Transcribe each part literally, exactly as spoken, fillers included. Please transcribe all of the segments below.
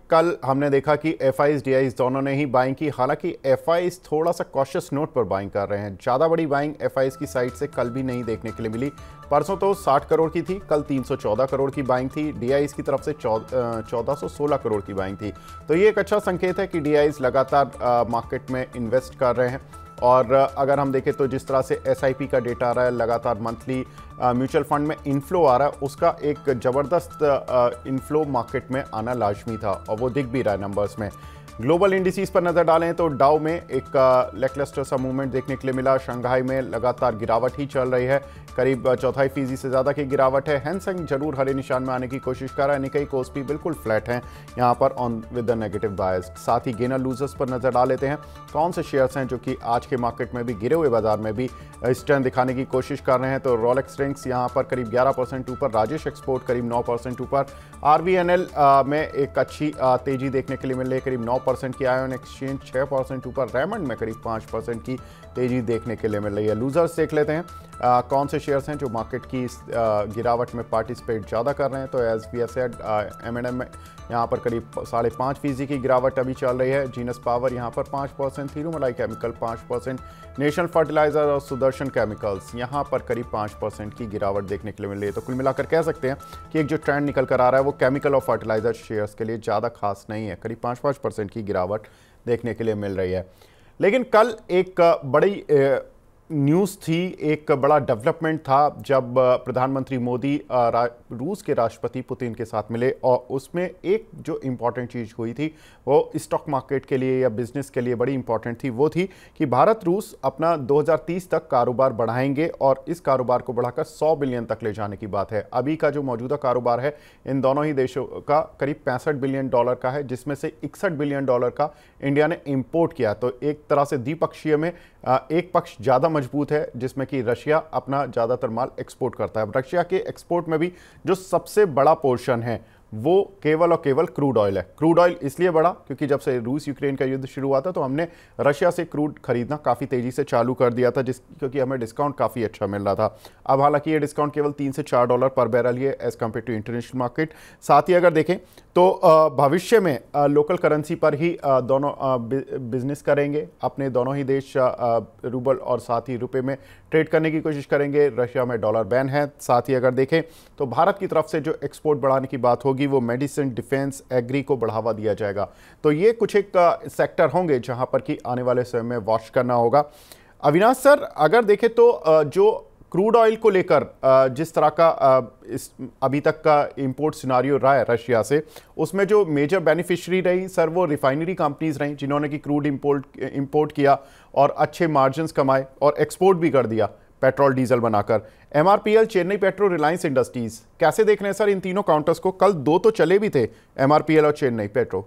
कल हमने देखा कि एफ आईज डी आईज दोनों ने ही बाइंग की। हालांकि एफ आईज थोड़ा सा कॉशियस नोट पर बाइंग कर रहे हैं। ज़्यादा बड़ी बाइंग एफ आईज की साइड से कल भी नहीं देखने के लिए मिली। परसों तो साठ करोड़ की थी, कल तीन सौ चौदह करोड़ की बाइंग थी। डी आईज की तरफ से चौदह सौ सोलह करोड़ की बाइंग थी। तो ये एक अच्छा संकेत है कि डी आईज लगातार मार्केट में इन्वेस्ट कर रहे हैं। और अगर हम देखें तो जिस तरह से एस आई पी का डेटा आ रहा है, लगातार मंथली म्यूचुअल फंड में इनफ्लो आ रहा है, उसका एक ज़बरदस्त इनफ्लो मार्केट में आना लाजमी था और वो दिख भी रहा है नंबर्स में। ग्लोबल इंडिसेस पर नज़र डालें तो डाउ में एक लैकलस्टर सा मूवमेंट देखने के लिए मिला। शंघाई में लगातार गिरावट ही चल रही है, करीब चौथाई फीसदी से ज़्यादा की गिरावट है। हैंसेंग जरूर हरे निशान में आने की कोशिश कर रहा है। निकाई कोस्पी बिल्कुल फ्लैट हैं यहाँ पर on with the negative bias. साथ ही गेनर लूजर्स पर नज़र डाल लेते हैं। कौन से शेयर्स हैं जो कि आज के मार्केट में भी गिरे हुए बाजार में भी स्ट्रेंथ दिखाने की कोशिश कर रहे हैं। तो रोलेक्स रिंग्स यहाँ पर करीब ग्यारह परसेंट ऊपर, राजेश एक्सपोर्ट करीब नौ परसेंट ऊपर, आर वी एन एल में एक अच्छी तेजी देखने के लिए मिल रही है, करीब नौ परसेंट की। आयोन एक्सचेंज छह परसेंट ऊपर, रेमंड में करीब पाँच परसेंट की तेजी देखने के लिए मिल रही है। लूजर्स देख लेते हैं आ, कौन से शेयर्स हैं जो मार्केट की आ, गिरावट में पार्टिसिपेट ज़्यादा कर रहे हैं। तो as V S M N M में यहाँ पर करीब साढ़े पाँच फीसदी की गिरावट अभी चल रही है। जीनस पावर यहाँ पर पाँच परसेंट, थिरुमलाई केमिकल पाँच परसेंट, नेशनल फर्टिलाइजर और सुदर्शन केमिकल्स यहाँ पर करीब पाँच परसेंट की गिरावट देखने के लिए मिल रही है। तो कुल मिलाकर कह सकते हैं कि एक जो ट्रेंड निकल कर आ रहा है वो केमिकल और फर्टिलाइजर शेयर्स के लिए ज़्यादा खास नहीं है, करीब पाँच पाँच परसेंट की गिरावट देखने के लिए मिल रही है। लेकिन कल एक बड़ी न्यूज़ थी, एक बड़ा डेवलपमेंट था जब प्रधानमंत्री मोदी रूस के राष्ट्रपति पुतिन के साथ मिले और उसमें एक जो इम्पॉर्टेंट चीज़ हुई थी वो स्टॉक मार्केट के लिए या बिजनेस के लिए बड़ी इंपॉर्टेंट थी। वो थी कि भारत रूस अपना दो हज़ार तीस तक कारोबार बढ़ाएंगे और इस कारोबार को बढ़ाकर सौ बिलियन तक ले जाने की बात है। अभी का जो मौजूदा कारोबार है इन दोनों ही देशों का करीब पैंसठ बिलियन डॉलर का है, जिसमें से इकसठ बिलियन डॉलर का इंडिया ने इम्पोर्ट किया। तो एक तरह से द्विपक्षीय में एक पक्ष ज़्यादा मजबूत है जिसमें कि रशिया अपना ज़्यादातर माल एक्सपोर्ट करता है। रशिया के एक्सपोर्ट में भी जो सबसे बड़ा पोर्शन है वो केवल और केवल क्रूड ऑयल है। क्रूड ऑयल इसलिए बढ़ा क्योंकि जब से रूस यूक्रेन का युद्ध शुरू हुआ था तो हमने रशिया से क्रूड खरीदना काफ़ी तेज़ी से चालू कर दिया था, जिस क्योंकि हमें डिस्काउंट काफ़ी अच्छा मिल रहा था। अब हालांकि ये डिस्काउंट केवल तीन से चार डॉलर पर बैरल ही है as compare to international market. साथ ही अगर देखें तो भविष्य में लोकल करेंसी पर ही दोनों बिजनेस करेंगे, अपने दोनों ही देश रूबल और साथ ही रुपये में ट्रेड करने की कोशिश करेंगे। रशिया में डॉलर बैन है। साथ ही अगर देखें तो भारत की तरफ से जो एक्सपोर्ट बढ़ाने की बात होगी वो मेडिसिन, डिफेंस, एग्री को बढ़ावा दिया जाएगा। तो ये कुछ एक सेक्टर होंगे जहां पर कि आने वाले समय में वॉच करना होगा। अविनाश सर, अगर देखें तो जो क्रूड ऑयल को लेकर जिस तरह का इस अभी तक का इंपोर्ट सिनारियो रहा है रशिया से, उसमें जो मेजर बेनिफिशियरी रही सर वो रिफाइनरी कंपनीज रहीं जिन्होंने कि क्रूड इंपोर्ट इंपोर्ट किया और अच्छे मार्जिन्स कमाए और एक्सपोर्ट भी कर दिया पेट्रोल डीजल बनाकर। MRPL, Chennai petro, Reliance industries, कैसे देख रहे हैं सर इन तीनों काउंटर्स को? कल दो तो चले भी थे, एमआरपीएल और चेन्नई पेट्रो।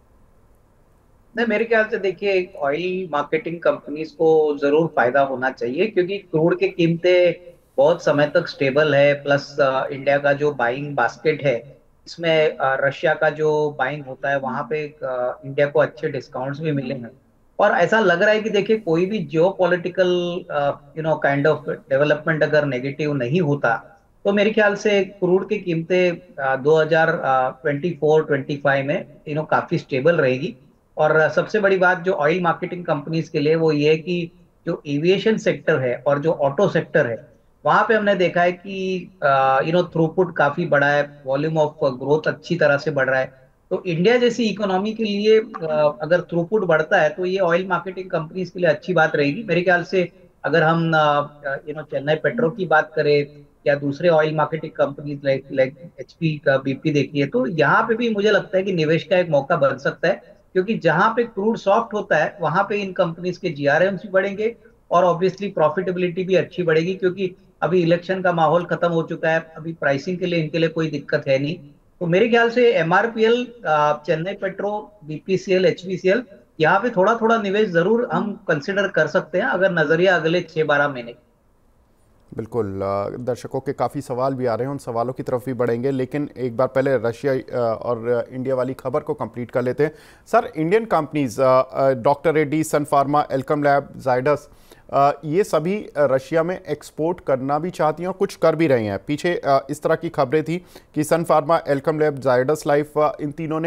नहीं, मेरे ख्याल से देखिए ऑयल मार्केटिंग कंपनीज को जरूर फायदा होना चाहिए क्योंकि क्रूड की कीमतें बहुत समय तक स्टेबल है। प्लस इंडिया का जो बाइंग बास्केट है इसमें रशिया का जो बाइंग होता है वहां पे इंडिया को अच्छे डिस्काउंट्स भी मिले हैं। और ऐसा लग रहा है कि देखिए कोई भी geopolitical you know kind of development अगर नेगेटिव नहीं होता तो मेरे ख्याल से क्रूड की कीमतें दो हजार ट्वेंटी फोर ट्वेंटी फाइव में यू नो काफी स्टेबल रहेगी। और सबसे बड़ी बात जो ऑयल मार्केटिंग कंपनीज के लिए वो ये है कि जो एविएशन सेक्टर है और जो ऑटो सेक्टर है वहां पे हमने देखा है कि यू नो थ्रूपुट काफी बड़ा है, वॉल्यूम ऑफ ग्रोथ अच्छी तरह से बढ़ रहा है। तो इंडिया जैसी इकोनॉमी के लिए uh, अगर थ्रूपुट बढ़ता है तो ये ऑयल मार्केटिंग कंपनीज के लिए अच्छी बात रहेगी। मेरे ख्याल से अगर हम यू नो चेन्नई पेट्रो की बात करें या दूसरे oil marketing companies like like HP का बीपी देखिए तो यहाँ पे भी मुझे लगता है कि निवेश का एक मौका बन सकता है क्योंकि जहां पे क्रूड सॉफ्ट होता है वहां पे इन कंपनीज के जीआरएम्स भी बढ़ेंगे और ऑब्वियसली प्रॉफिटेबिलिटी भी अच्छी बढ़ेगी क्योंकि अभी इलेक्शन का माहौल खत्म हो चुका है, अभी प्राइसिंग के लिए इनके लिए कोई दिक्कत है नहीं। तो मेरे ख्याल से MRPL, Chennai petro, BPCL, HPCL यहाँ पे थोड़ा थोड़ा निवेश जरूर हम कंसिडर कर सकते हैं अगर नजरिया अगले छह बारह महीने। बिल्कुल, दर्शकों के काफ़ी सवाल भी आ रहे हैं, उन सवालों की तरफ भी बढ़ेंगे, लेकिन एक बार पहले रशिया और इंडिया वाली खबर को कंप्लीट कर लेते हैं। Sir, Indian companies doctor Reddy, Sun Pharma, Alkem lab, Zydus, ये सभी रशिया में एक्सपोर्ट करना भी चाहती हैं और कुछ कर भी रही हैं। पीछे इस तरह की खबरें थी कि Sun Pharma, Alkem lab, Zydus life, इन तीनों ने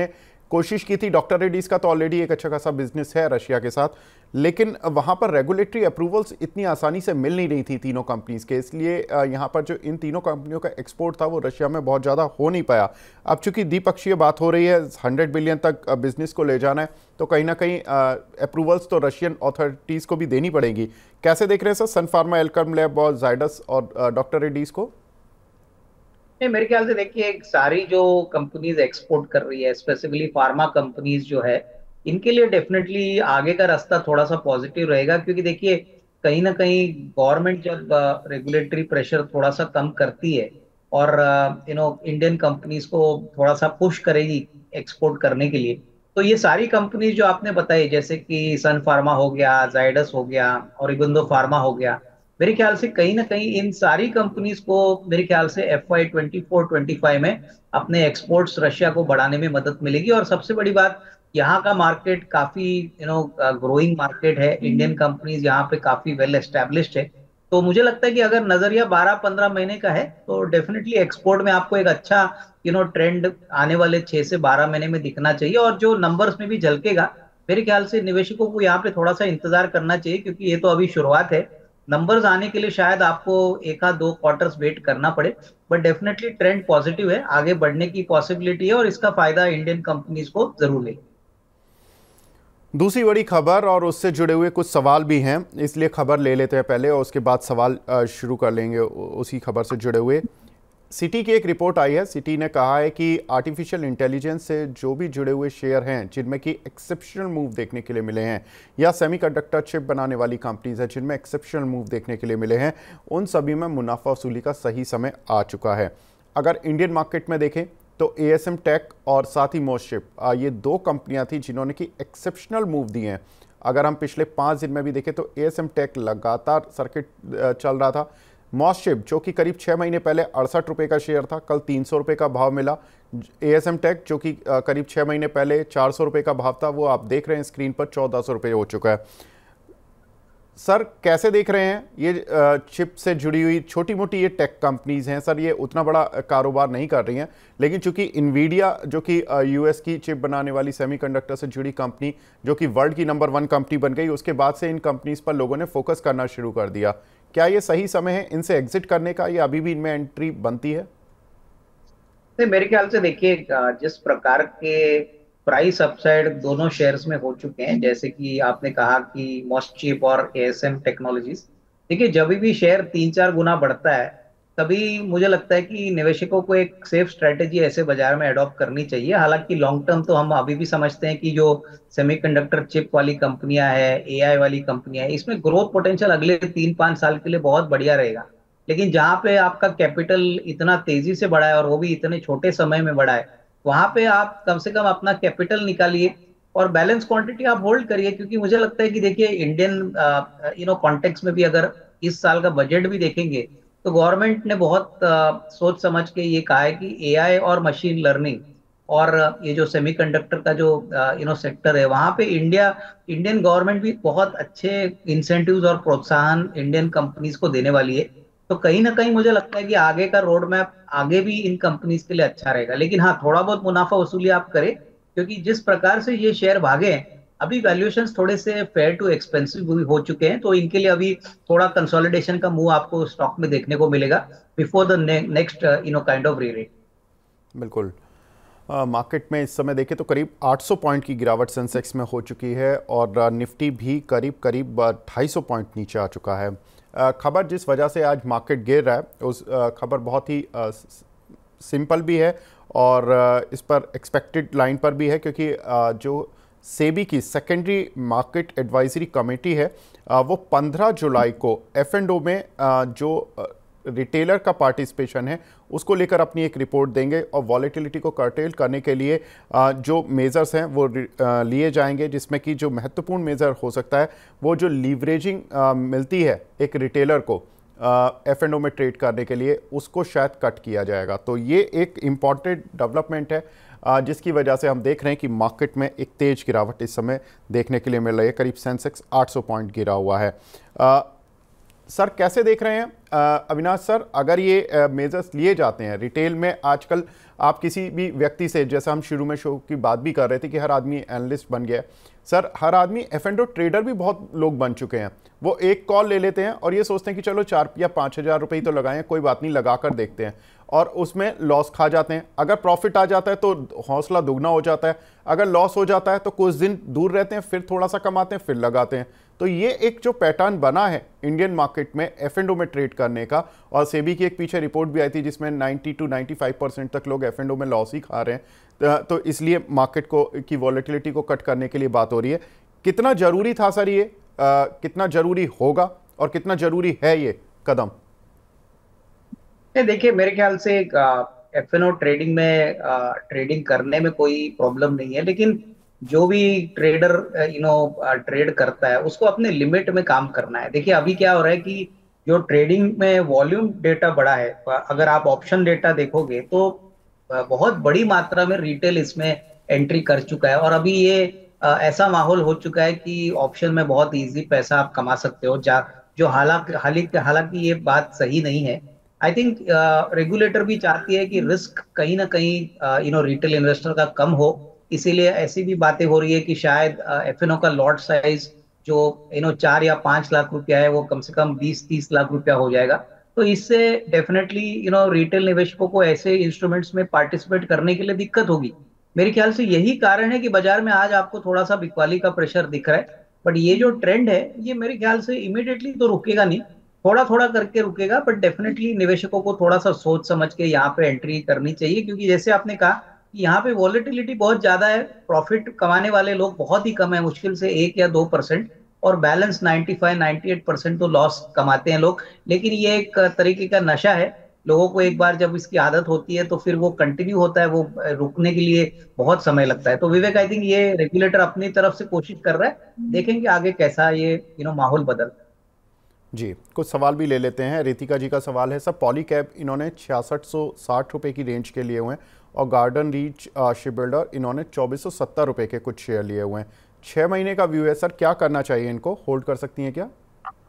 कोशिश की थी। डॉक्टर रेड्डीज का तो ऑलरेडी एक अच्छा खासा बिजनेस है रशिया के साथ, लेकिन वहाँ पर रेगुलेटरी अप्रूवल्स इतनी आसानी से मिल नहीं रही थी तीनों कंपनीज के, इसलिए यहाँ पर जो इन तीनों कंपनियों का एक्सपोर्ट था वो रशिया में बहुत ज़्यादा हो नहीं पाया। अब चूंकि द्विपक्षीय बात हो रही है, हंड्रेड बिलियन तक बिजनेस को ले जाना है, तो कहीं ना कहीं अप्रूवल्स तो रशियन अथॉरिटीज़ को भी देनी पड़ेगी। कैसे देख रहे हैं sir Sun Pharma, Alkem lab और जायडस और डॉक्टर रेड्डीज को? नहीं, मेरे ख्याल से देखिए सारी जो कंपनीज एक्सपोर्ट कर रही है, स्पेसिफिकली फार्मा कंपनीज जो है, इनके लिए डेफिनेटली आगे का रास्ता थोड़ा सा पॉजिटिव रहेगा। क्योंकि देखिए कहीं ना कहीं गवर्नमेंट जब रेगुलेटरी प्रेशर थोड़ा सा कम करती है और यू नो इंडियन कंपनीज को थोड़ा सा पुश करेगी एक्सपोर्ट करने के लिए, तो ये सारी कंपनीज जो आपने बताई, जैसे कि सन फार्मा हो गया, जायडस हो गया और इगुंदो फार्मा हो गया, मेरे ख्याल से कहीं ना कहीं इन सारी कंपनीज को मेरे ख्याल से F Y twenty four twenty five में अपने एक्सपोर्ट्स रशिया को बढ़ाने में मदद मिलेगी। और सबसे बड़ी बात, यहाँ का मार्केट काफी यू नो ग्रोइंग मार्केट है, इंडियन कंपनीज यहाँ पे काफी वेल एस्टेब्लिश्ड है। तो मुझे लगता है कि अगर नजरिया बारह पंद्रह महीने का है तो डेफिनेटली एक्सपोर्ट में आपको एक अच्छा यू नो ट्रेंड आने वाले छह से बारह महीने में दिखना चाहिए। और जो नंबर्स में भी झलकेगा, मेरे ख्याल से निवेशकों को यहाँ पे थोड़ा सा इंतजार करना चाहिए, क्योंकि ये तो अभी शुरुआत है। नंबर्स आने के लिए शायद आपको एक आध दो क्वार्टर्स वेट करना पड़े, बट डेफिनेटली ट्रेंड पॉजिटिव है, आगे बढ़ने की पॉसिबिलिटी है और इसका फायदा इंडियन कंपनीज को जरूर ले। दूसरी बड़ी खबर और उससे जुड़े हुए कुछ सवाल भी हैं, इसलिए खबर ले लेते हैं पहले और उसके बाद सवाल शुरू कर लेंगे उसी खबर से जुड़े हुए। सिटी की एक रिपोर्ट आई है। सिटी ने कहा है कि आर्टिफिशियल इंटेलिजेंस से जो भी जुड़े हुए शेयर हैं जिनमें कि एक्सेप्शनल मूव देखने के लिए मिले हैं, या सेमीकंडक्टर चिप बनाने वाली कंपनीज हैं जिनमें एक्सेप्शनल मूव देखने के लिए मिले हैं, उन सभी में मुनाफा वसूली का सही समय आ चुका है। अगर इंडियन मार्केट में देखें तो ए एस एम टेक और साथ ही मोस्टशिप, ये दो कंपनियां थी जिन्होंने कि एक्सेप्शनल मूव दिए हैं। अगर हम पिछले पाँच दिन में भी देखें तो ए एस एम टेक लगातार सर्किट चल रहा था। मोस्टशिप जो कि करीब छः महीने पहले अड़सठ रुपये का शेयर था, कल तीन सौ रुपये का भाव मिला। ए एस एम टेक जो कि करीब छः महीने पहले चार सौ रुपये का भाव था, वो आप देख रहे हैं स्क्रीन पर चौदह सौ रुपये हो चुका है। सर कैसे देख रहे हैं ये चिप से जुड़ी हुई छोटी मोटी ये टेक कंपनीज हैं? सर ये उतना बड़ा कारोबार नहीं कर रही हैं, लेकिन चूंकि इन्वीडिया जो कि यूएस की चिप बनाने वाली सेमीकंडक्टर से जुड़ी कंपनी जो कि वर्ल्ड की नंबर वन कंपनी बन गई, उसके बाद से इन कंपनीज पर लोगों ने फोकस करना शुरू कर दिया। क्या ये सही समय है इनसे एग्जिट करने का, या अभी भी इनमें एंट्री बनती है? मेरे ख्याल से देखिए जिस प्रकार के प्राइस अपसाइड दोनों शेयर्स में हो चुके हैं, जैसे कि आपने कहा कि मोस्टशिप और ए एस एम टेक्नोलॉजीज, देखिए जब भी शेयर तीन चार गुना बढ़ता है तभी मुझे लगता है कि निवेशकों को एक सेफ स्ट्रेटेजी ऐसे बाजार में अडॉप्ट करनी चाहिए। हालांकि लॉन्ग टर्म तो हम अभी भी समझते हैं कि जो सेमीकंडक्टर चिप वाली कंपनियां हैं, ए आई वाली कंपनियां हैं, इसमें ग्रोथ पोटेंशियल अगले तीन पांच साल के लिए बहुत बढ़िया रहेगा। लेकिन जहां पे आपका कैपिटल इतना तेजी से बढ़ा है और वो भी इतने छोटे समय में बढ़ा है, वहां पे आप कम से कम अपना कैपिटल निकालिए और बैलेंस क्वांटिटी आप होल्ड करिए। क्योंकि मुझे लगता है कि देखिए इंडियन यू नो कॉन्टेक्स्ट में भी अगर इस साल का बजट भी देखेंगे तो गवर्नमेंट ने बहुत uh, सोच समझ के ये कहा है कि ए आई और मशीन लर्निंग और ये जो सेमीकंडक्टर का जो यू नो सेक्टर है, वहां पे इंडिया इंडियन गवर्नमेंट भी बहुत अच्छे इंसेंटिव्स और प्रोत्साहन इंडियन कंपनीज को देने वाली है। तो कहीं ना कहीं मुझे लगता है कि आगे का रोड मैप आगे भी इन कंपनीज के लिए अच्छा रहेगा। लेकिन हाँ, थोड़ा बहुत मुनाफा वसूली आप करें, क्योंकि जिस प्रकार से ये शेयर भागे हैं अभी वैल्यूएशंस थोड़े से फेयर टू एक्सपेंसिव हो चुके हैं, तो इनके लिए अभी थोड़ा कंसोलिडेशन का मूव आपको स्टॉक में देखने को मिलेगा before the next you know kind of re-rate. बिल्कुल। मार्केट uh, में इस समय देखें तो करीब आठ सौ पॉइंट की गिरावट सेंसेक्स में हो चुकी है और निफ्टी भी करीब करीब ढाई सौ पॉइंट नीचे आ चुका है। uh, खबर जिस वजह से आज मार्केट गिर रहा है उस uh, खबर बहुत ही uh, सिंपल भी है और uh, इस पर एक्सपेक्टेड लाइन पर भी है, क्योंकि uh, जो सेबी की सेकेंडरी मार्केट एडवाइजरी कमेटी है uh, वो पंद्रह जुलाई को एफ एंड ओ में uh, जो uh, रिटेलर का पार्टिसिपेशन है उसको लेकर अपनी एक रिपोर्ट देंगे और वॉलेटिलिटी को कर्टेल करने के लिए जो मेजर्स हैं वो लिए जाएंगे, जिसमें कि जो महत्वपूर्ण मेजर हो सकता है वो जो लीवरेजिंग मिलती है एक रिटेलर को एफ एंड ओ में ट्रेड करने के लिए, उसको शायद कट किया जाएगा। तो ये एक इम्पॉर्टेंट डेवलपमेंट है जिसकी वजह से हम देख रहे हैं कि मार्केट में एक तेज गिरावट इस समय देखने के लिए मिल रही है। करीब सेंसेक्स आठ सौ पॉइंट गिरा हुआ है। सर कैसे देख रहे हैं अ, अविनाश सर, अगर ये मेजर्स लिए जाते हैं रिटेल में आजकल, आप किसी भी व्यक्ति से, जैसा हम शुरू में शो की बात भी कर रहे थे कि हर आदमी एनालिस्ट बन गया है, सर हर आदमी एफ एंड ओ ट्रेडर भी बहुत लोग बन चुके हैं। वो एक कॉल ले लेते हैं और ये सोचते हैं कि चलो चार या पाँच हज़ार रुपये ही तो लगाएं, कोई बात नहीं, लगा कर देखते हैं, और उसमें लॉस खा जाते हैं। अगर प्रॉफिट आ जाता है तो हौसला दुगना हो जाता है, अगर लॉस हो जाता है तो कुछ दिन दूर रहते हैं, फिर थोड़ा सा कमाते हैं, फिर लगाते हैं। तो ये एक जो पैटर्न बना है इंडियन मार्केट में एफ एंड ओ में ट्रेड करने का, और सेबी की एक पीछे रिपोर्ट भी आई थी जिसमें नब्बे टू पचानवे परसेंट तक लोग एफ एंड ओ में लॉस ही खा रहे हैं, तो इसलिए मार्केट को की वॉलेटिलिटी को कट करने के लिए बात हो रही है। कितना जरूरी था सर ये, आ, कितना जरूरी होगा और कितना जरूरी है ये कदम? देखिए, मेरे ख्याल से एफ एन ओ ट्रेडिंग में आ, ट्रेडिंग करने में कोई प्रॉब्लम नहीं है, लेकिन जो भी ट्रेडर यू नो ट्रेड करता है उसको अपने लिमिट में काम करना है। देखिए अभी क्या हो रहा है कि जो ट्रेडिंग में वॉल्यूम डेटा बड़ा है, अगर आप ऑप्शन डेटा देखोगे तो बहुत बड़ी मात्रा में रिटेल इसमें एंट्री कर चुका है, और अभी ये आ, ऐसा माहौल हो चुका है कि ऑप्शन में बहुत इजी पैसा आप कमा सकते हो, जा जो हालांकि हालांकि हालांकि ये बात सही नहीं है। आई थिंक रेगुलेटर भी चाहती है कि रिस्क कहीं ना कहीं यू नो रिटेल इन्वेस्टर का कम हो, इसीलिए ऐसी भी बातें हो रही है कि शायद एफ एन ओ का लॉट साइज जो यू नो चार या पांच लाख रुपया है वो कम से कम बीस तीस लाख रुपया हो जाएगा। तो इससे डेफिनेटली यू नो रिटेल निवेशकों को ऐसे इंस्ट्रूमेंट्स में पार्टिसिपेट करने के लिए दिक्कत होगी। मेरे ख्याल से यही कारण है कि बाजार में आज आपको थोड़ा सा बिकवाली का प्रेशर दिख रहा है, बट ये जो ट्रेंड है ये मेरे ख्याल से इमीडिएटली तो रुकेगा नहीं, थोड़ा थोड़ा करके रुकेगा, बट डेफिनेटली निवेशकों को थोड़ा सा सोच समझ के यहाँ पे एंट्री करनी चाहिए, क्योंकि जैसे आपने कहा कि यहाँ पे वॉलेटिलिटी बहुत ज्यादा है, प्रॉफिट कमाने वाले लोग बहुत ही कम है, मुश्किल से एक या दो परसेंट, और balance ninety five ninety eight percent तो लॉस कमाते हैं लोग। लेकिन ये एक तरीके का नशा है, लोगों को एक बार जब इसकी आदत होती है तो फिर वो कंटिन्यू होता है, वो रुकने के लिए बहुत समय लगता है। तो विवेक, आई थिंक ये रेगुलेटर अपनी तरफ से कोशिश कर रहा है, देखेंगे आगे कैसा ये यू नो माहौल बदल। जी, कुछ सवाल भी ले लेते हैं। रितिका जी का सवाल है, सर पॉली कैब इन्होंने छियासठ सौ साठ रुपये की रेंज के लिए हुए हैं, और गार्डन रीच शिप बिल्डर इन्होंने चौबीस सौ सत्तर रुपये के कुछ शेयर लिए हुए हैं। छः महीने का व्यू है सर, क्या करना चाहिए इनको, होल्ड कर सकती हैं क्या?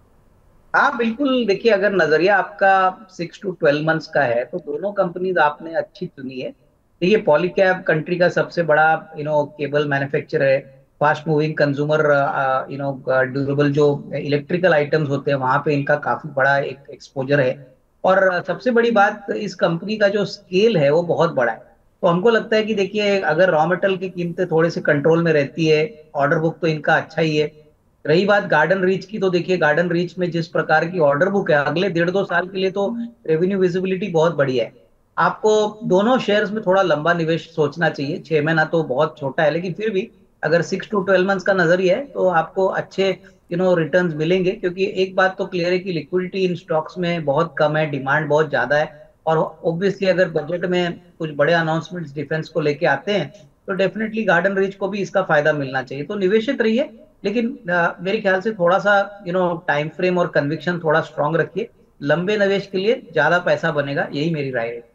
हाँ बिल्कुल, देखिए अगर नजरिया आपका सिक्स टू ट्वेल्व मंथ्स का है तो दोनों कंपनीज आपने अच्छी चुनी है। देखिए पॉलीकैब कंट्री का सबसे बड़ा यू नो केबल मैन्युफैक्चरर है, fast moving consumer you know durable जो इलेक्ट्रिकल आइटम्स होते हैं वहां पे इनका काफी बड़ा एक एक्सपोजर है, और सबसे बड़ी बात इस कंपनी का जो स्केल है वो बहुत बड़ा है। तो हमको लगता है कि देखिए अगर रॉ मेटेरियल की कीमतें थोड़े से कंट्रोल में रहती है, ऑर्डर बुक तो इनका अच्छा ही है। रही बात गार्डन रीच की, तो देखिए गार्डन रीच में जिस प्रकार की ऑर्डर बुक है अगले डेढ़ दो साल के लिए, तो रेवेन्यू विजिबिलिटी बहुत बढ़िया है। आपको दोनों शेयर्स में थोड़ा लंबा निवेश सोचना चाहिए, छह महीना तो बहुत छोटा है, लेकिन फिर भी अगर सिक्स टू ट्वेल्व मंथ्स का नजरिया है तो आपको अच्छे यू नो रिटर्न्स मिलेंगे, क्योंकि एक बात तो क्लियर है कि लिक्विडिटी इन स्टॉक्स में बहुत कम है, डिमांड बहुत ज्यादा है, और ऑब्वियसली अगर बजट में कुछ बड़े अनाउंसमेंट्स डिफेंस को लेके आते हैं तो डेफिनेटली गार्डन रीच को भी इसका फायदा मिलना चाहिए। तो निवेशित रहिए, लेकिन uh, मेरे ख्याल से थोड़ा सा यू नो टाइम फ्रेम और कन्विक्शन थोड़ा स्ट्रांग रखिए, लंबे निवेश के लिए ज्यादा पैसा बनेगा, यही मेरी राय है।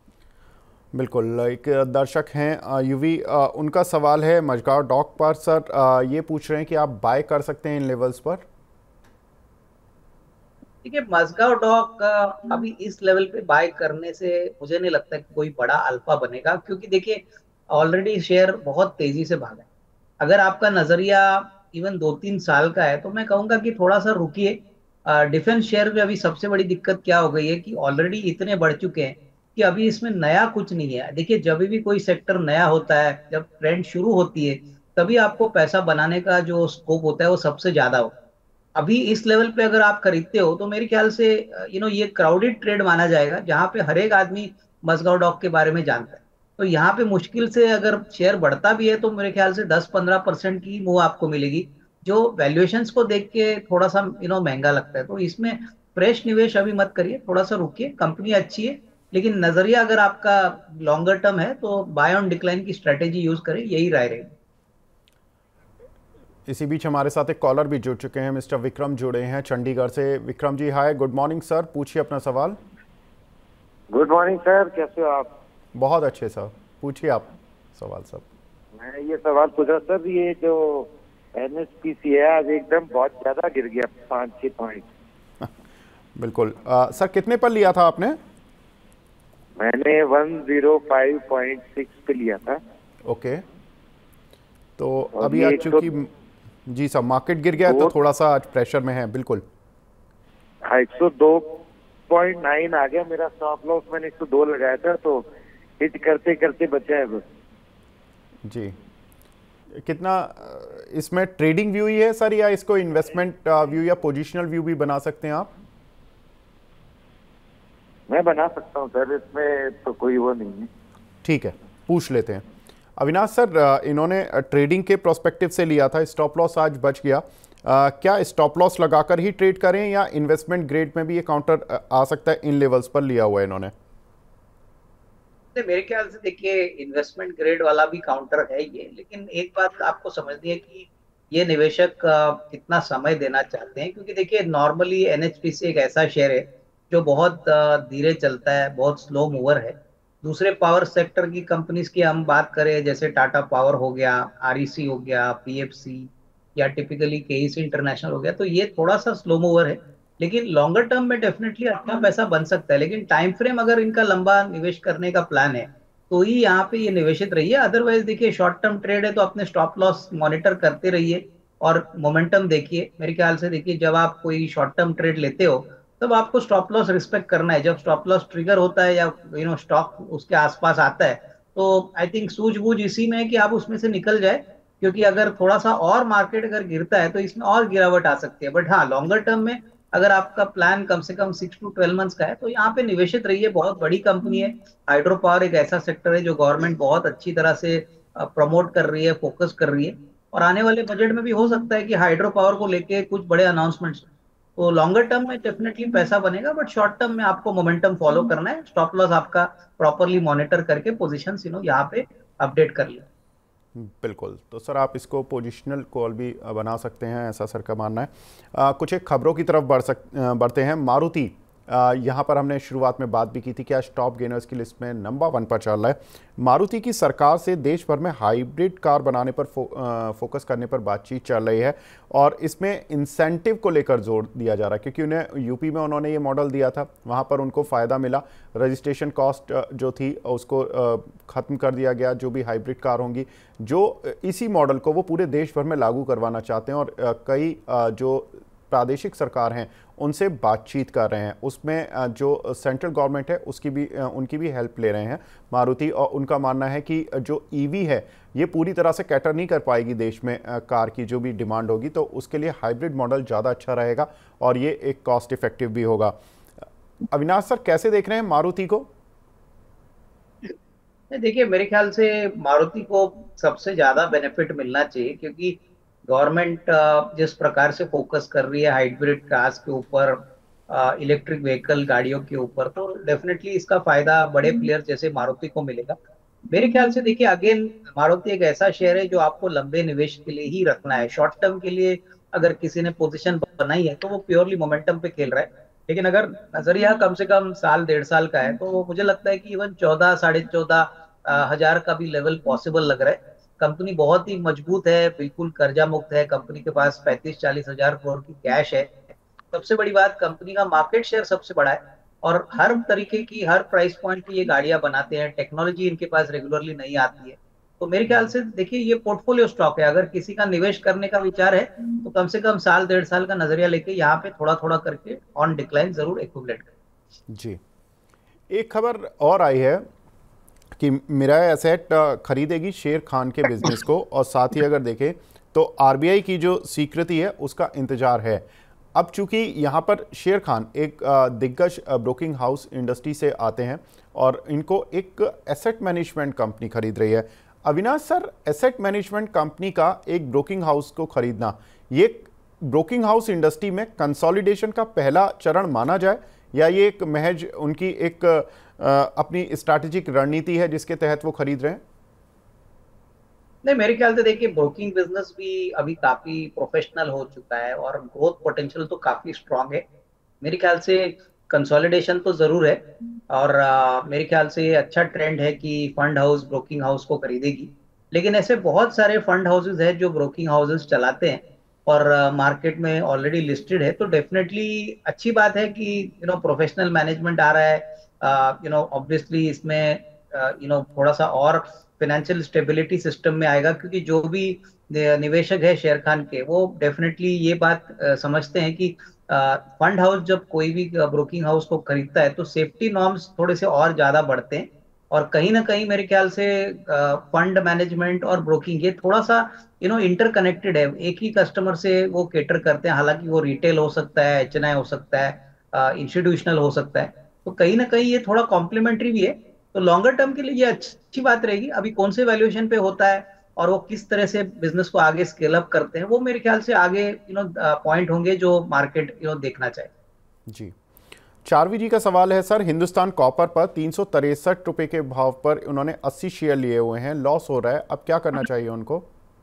बिल्कुल, एक दर्शक हैं यूवी, उनका सवाल है मझगांव डॉक पर। सर ये पूछ रहे हैं कि आप बाय कर सकते हैं इन लेवल्स पर? ठीक है, मझगांव डॉक अभी इस लेवल पे बाय करने से मुझे नहीं लगता कि कोई बड़ा अल्फा बनेगा, क्योंकि देखिए ऑलरेडी शेयर बहुत तेजी से भागा है। अगर आपका नजरिया इवन दो तीन साल का है तो मैं कहूंगा कि थोड़ा सा रुकिए। डिफेंस शेयर में अभी सबसे बड़ी दिक्कत क्या हो गई है कि ऑलरेडी इतने बढ़ चुके हैं कि अभी इसमें नया कुछ नहीं है। देखिए जब भी कोई सेक्टर नया होता है, जब ट्रेंड शुरू होती है, तभी आपको पैसा बनाने का जो स्कोप होता है वो सबसे ज्यादा होता है। अभी इस लेवल पे अगर आप खरीदते हो तो मेरे ख्याल से यू नो ये क्राउडेड ट्रेड माना जाएगा, जहां पे हर एक आदमी मझगांव डॉक के बारे में जानता है। तो यहाँ पे मुश्किल से अगर शेयर बढ़ता भी है तो मेरे ख्याल से दस पंद्रह परसेंट की मूव आपको मिलेगी, जो वैल्यूएशंस को देख के थोड़ा सा यू नो महंगा लगता है। तो इसमें फ्रेश निवेश अभी मत करिए, थोड़ा सा रुकिए, कंपनी अच्छी है, लेकिन नजरिया अगर आपका लॉन्गर टर्म है तो बाय ऑन डिक्लाइन की स्ट्रेटेजी यूज करें, यही राय रहेगी। इसी बीच हमारे साथ एक कॉलर भी जुड़ चुके हैं, मिस्टर विक्रम जुड़े हैं चंडीगढ़ से। Vikram ji hi, good morning sir, पूछिए अपना सवाल। गुड मॉर्निंग सर, कैसे हो आप? बहुत अच्छे सर, पूछिए आप सवाल सर। मैं ये सवाल पूछ रहा सर, ये जो एन एस पी सी है आज एकदम बहुत ज्यादा गिर गया, पाँच छह पॉइंट। बिल्कुल। आ, सर कितने पर लिया था आपने? मैंने one zero five point six पे लिया था। ओके, तो और अभी ये आज एक सौ चूंकि जी सर मार्केट गिर गया है तो दो थोड़ा सा आज प्रेशर में है। बिल्कुल। हाँ, एक सौ दो पॉइंट नाइन आ गया मेरा स्टॉप लॉस। मैंने एक सौ दो लगाया था, तो हिट करते करते बचा है बस। जी, कितना इसमें ट्रेडिंग व्यू ही है सर, या इसको इन्वेस्टमेंट व्यू या पोजिशनल व्यू भी बना सकते हैं आप? मैं बना सकता हूँ सर, इसमें तो कोई वो नहीं है। ठीक है, पूछ लेते हैं। अविनाश सर, इन्होंने ट्रेडिंग के प्रोस्पेक्टिव से लिया था, स्टॉप लॉस आज बच गया, आ, क्या स्टॉप लॉस लगाकर ही ट्रेड करें या इन्वेस्टमेंट ग्रेड में भी ये काउंटर आ सकता है? इन लेवल्स पर लिया हुआ है इन्होंने। मेरे ख्याल से देखिए इन्वेस्टमेंट ग्रेड वाला भी काउंटर है ये, लेकिन एक बात आपको समझनी है कि ये निवेशक अ, कितना समय देना चाहते हैं, क्योंकि देखिए नॉर्मली एनएचपीसी एक ऐसा शेयर है जो बहुत अ, धीरे चलता है, बहुत स्लो मूवर है। दूसरे पावर सेक्टर की कंपनीज की हम बात करें, जैसे टाटा पावर हो गया, आरईसी हो गया, पीएफसी या टिपिकली केईसी इंटरनेशनल हो गया, तो ये थोड़ा सा स्लो मूवर है, लेकिन लॉन्गर टर्म में डेफिनेटली अच्छा पैसा बन सकता है। लेकिन टाइम फ्रेम अगर इनका लंबा निवेश करने का प्लान है तो ही यहाँ पे ये निवेशित रहिए। अदरवाइज देखिए शॉर्ट टर्म ट्रेड है तो अपने स्टॉप लॉस मॉनिटर करते रहिए और मोमेंटम देखिए। मेरे ख्याल से देखिए जब आप कोई शॉर्ट टर्म ट्रेड लेते हो तब आपको स्टॉप लॉस रिस्पेक्ट करना है। जब स्टॉप लॉस ट्रिगर होता है या यू नो स्टॉक उसके आसपास आता है तो आई थिंक सूझबूझ इसी में है कि आप उसमें से निकल जाए, क्योंकि अगर थोड़ा सा और मार्केट अगर गिरता है तो इसमें और गिरावट आ सकती है। बट हाँ, लॉन्गर टर्म में अगर आपका प्लान कम से कम सिक्स टू ट्वेल्व मंथ्स का है तो यहाँ पे निवेशित रहिए। बहुत बड़ी कंपनी है। हाइड्रो पावर एक ऐसा सेक्टर है जो गवर्नमेंट बहुत अच्छी तरह से प्रमोट कर रही है, फोकस कर रही है, और आने वाले बजट में भी हो सकता है कि हाइड्रो पावर को लेके कुछ बड़े अनाउंसमेंट्स। तो लॉन्गर टर्म में डेफिनेटली पैसा बनेगा, बट शॉर्ट टर्म में आपको मोमेंटम फॉलो करना है। स्टॉप लॉस आपका प्रॉपरली मॉनिटर करके पोजीशन यू नो यहाँ पे अपडेट कर लिया। बिल्कुल, तो सर आप इसको पोजिशनल कॉल भी बना सकते हैं, ऐसा सर का मानना है। आ, कुछ एक खबरों की तरफ बढ़ सक बढ़ते हैं। मारुति, यहाँ पर हमने शुरुआत में बात भी की थी कि आज टॉप गेनर्स की लिस्ट में नंबर वन पर चल रहा है। मारुति की सरकार से देश भर में हाइब्रिड कार बनाने पर फो, आ, फोकस करने पर बातचीत चल रही है और इसमें इंसेंटिव को लेकर जोर दिया जा रहा है, क्योंकि उन्हें यूपी में उन्होंने ये मॉडल दिया था, वहाँ पर उनको फ़ायदा मिला। रजिस्ट्रेशन कॉस्ट जो थी उसको ख़त्म कर दिया गया। जो भी हाइब्रिड कार होंगी जो इसी मॉडल को वो पूरे देश भर में लागू करवाना चाहते हैं और कई जो प्रादेशिक सरकार हैं उनसे बातचीत कर रहे हैं। उसमें जो सेंट्रल गवर्नमेंट है उसकी भी उनकी भी हेल्प ले रहे हैं मारुति, और उनका मानना है कि जो ईवी है ये पूरी तरह से कैटर नहीं कर पाएगी देश में कार की जो भी डिमांड होगी, तो उसके लिए हाइब्रिड मॉडल ज़्यादा अच्छा रहेगा और ये एक कॉस्ट इफेक्टिव भी होगा। अविनाश सर कैसे देख रहे हैं मारुति को? देखिए मेरे ख्याल से मारुति को सबसे ज्यादा बेनिफिट मिलना चाहिए, क्योंकि गवर्नमेंट जिस प्रकार से फोकस कर रही है हाइब्रिड कार्स के ऊपर, इलेक्ट्रिक व्हीकल गाड़ियों के ऊपर, तो डेफिनेटली इसका फायदा बड़े प्लेयर जैसे मारुति को मिलेगा। मेरे ख्याल से देखिए अगेन मारुति एक ऐसा शेयर है जो आपको लंबे निवेश के लिए ही रखना है। शॉर्ट टर्म के लिए अगर किसी ने पोजीशन बनाई है तो वो प्योरली मोमेंटम पे खेल रहा है, लेकिन अगर नजरिया कम से कम साल डेढ़ साल का है तो मुझे लगता है कि इवन चौदह साढ़े चौदह हजार का भी लेवल पॉसिबल लग रहा है। कंपनी बहुत ही मजबूत है, बिल्कुल कर्जा मुक्त है, कंपनी के पास पैंतीस चालीस हजार करोड़ की कैश है। सबसे बड़ी बात, कंपनी का मार्केट शेयर सबसे बड़ा है और हर तरीके की हर प्राइस पॉइंट की ये गाड़ियां बनाते हैं। टेक्नोलॉजी इनके पास रेगुलरली नहीं आती है, तो मेरे ख्याल से देखिए ये पोर्टफोलियो स्टॉक है। अगर किसी का निवेश करने का विचार है तो कम से कम साल डेढ़ साल का नजरिया लेके यहाँ पे थोड़ा थोड़ा करके ऑन डिक्लाइन जरूर एक्यूमुलेट करें। जी, एक खबर और आई है कि मिराय एसेट खरीदेगी शेर खान के बिजनेस को, और साथ ही अगर देखें तो आरबीआई की जो स्वीकृति है उसका इंतजार है। अब चूंकि यहाँ पर शेर खान एक दिग्गज ब्रोकिंग हाउस इंडस्ट्री से आते हैं और इनको एक एसेट मैनेजमेंट कंपनी खरीद रही है। Avinash sir, asset management company का एक ब्रोकिंग हाउस को खरीदना, ये ब्रोकिंग हाउस इंडस्ट्री में कंसोलिडेशन का पहला चरण माना जाए, या ये एक महज उनकी एक आ, अपनी स्ट्रैटेजिक रणनीति है जिसके तहत वो खरीद रहे हैं? नहीं, मेरे ख्याल से देखिए ब्रोकिंग बिजनेस भी अभी काफी प्रोफेशनल हो चुका है और ग्रोथ पोटेंशियल तो काफी स्ट्रांग है। मेरे ख्याल से कंसोलिडेशन तो जरूर है और आ, मेरे ख्याल से अच्छा ट्रेंड है कि फंड हाउस ब्रोकिंग हाउस को खरीदेगी। लेकिन ऐसे बहुत सारे फंड हाउसेज हैं जो ब्रोकिंग हाउसेज चलाते हैं और मार्केट में ऑलरेडी लिस्टेड है, तो डेफिनेटली अच्छी बात है कि यू नो प्रोफेशनल मैनेजमेंट आ रहा है। यू नो ऑब्वियसली इसमें यू नो थोड़ा सा और फाइनेंशियल स्टेबिलिटी सिस्टम में आएगा, क्योंकि जो भी निवेशक है शेर खान के, वो डेफिनेटली ये बात uh, समझते हैं कि फंड हाउस जब कोई भी ब्रोकिंग हाउस को खरीदता है तो सेफ्टी नॉर्म्स थोड़े से और ज्यादा बढ़ते हैं। और कहीं ना कहीं मेरे ख्याल से फंड मैनेजमेंट और ब्रोकिंग ये थोड़ा सा यू नो इंटरकनेक्टेड है, एक ही कस्टमर से वो केटर करते हैं। हालांकि वो रिटेल हो सकता है, एच एन आई हो सकता है, इंस्टीट्यूशनल हो सकता है, तो कहीं ना कहीं ये थोड़ा कॉम्प्लीमेंट्री भी है। तो लॉन्गर टर्म के लिए ये अच्छी बात रहेगी। अभी कौन से वैल्यूएशन पे होता है और वो किस तरह से बिजनेस को आगे स्केल अप करते हैं, वो मेरे ख्याल से आगे यू नो पॉइंट होंगे जो मार्केट यू नो देखना चाहिए। जी, चारवी जी का सवाल है सर, हिंदुस्तान कॉपर पर तीन सौ तिरसठ रुपए के भाव पर उन्होंने अस्सी शेयर लिए हुए हैं, लॉस हो रहा है, अब क्या करना चाहिए उनको?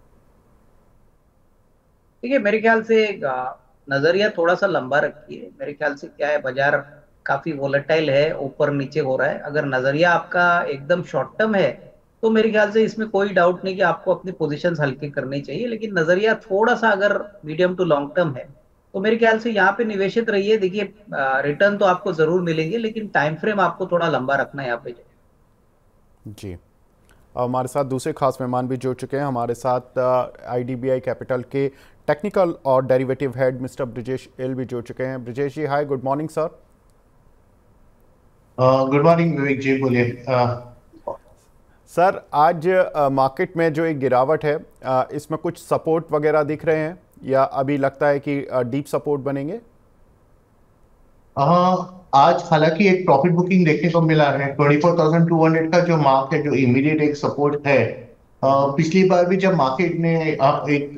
देखिए मेरे ख्याल से नजरिया थोड़ा सा लंबा रखिए। मेरे ख्याल से क्या है, बाजार काफी वोलेटाइल है, ऊपर नीचे हो रहा है। अगर नजरिया आपका एकदम शॉर्ट टर्म है तो मेरे ख्याल से इसमें कोई डाउट नहीं कि आपको अपनी पोजीशंस हल्की करनी चाहिए। लेकिन नजरिया थोड़ा सा अगर मीडियम टू लॉन्ग टर्म है तो मेरे ख्याल से यहाँ पे निवेशित रहिए। देखिए रिटर्न तो आपको जरूर मिलेंगे, लेकिन टाइम फ्रेम आपको थोड़ा लंबा रखना है यहाँ पे। जी, हमारे साथ दूसरे खास मेहमान भी जुड़ चुके हैं। हमारे साथ आईडीबीआई कैपिटल के टेक्निकल और derivative head mister Brijesh L भी जुड़ चुके हैं। Brijesh ji hi, good morning sir. Good morning Vivek ji, बोलिए। सर आज मार्केट में जो एक गिरावट है, आ, इसमें कुछ सपोर्ट वगैरह दिख रहे हैं या अभी लगता है कि डीप सपोर्ट बनेंगे? हाँ, आज हालांकि एक प्रॉफिट बुकिंग देखने को मिला है। Twenty four thousand two hundred का जो मार्क है, जो इमीडिएट एक सपोर्ट है। आ, पिछली बार भी जब मार्केट ने आ, एक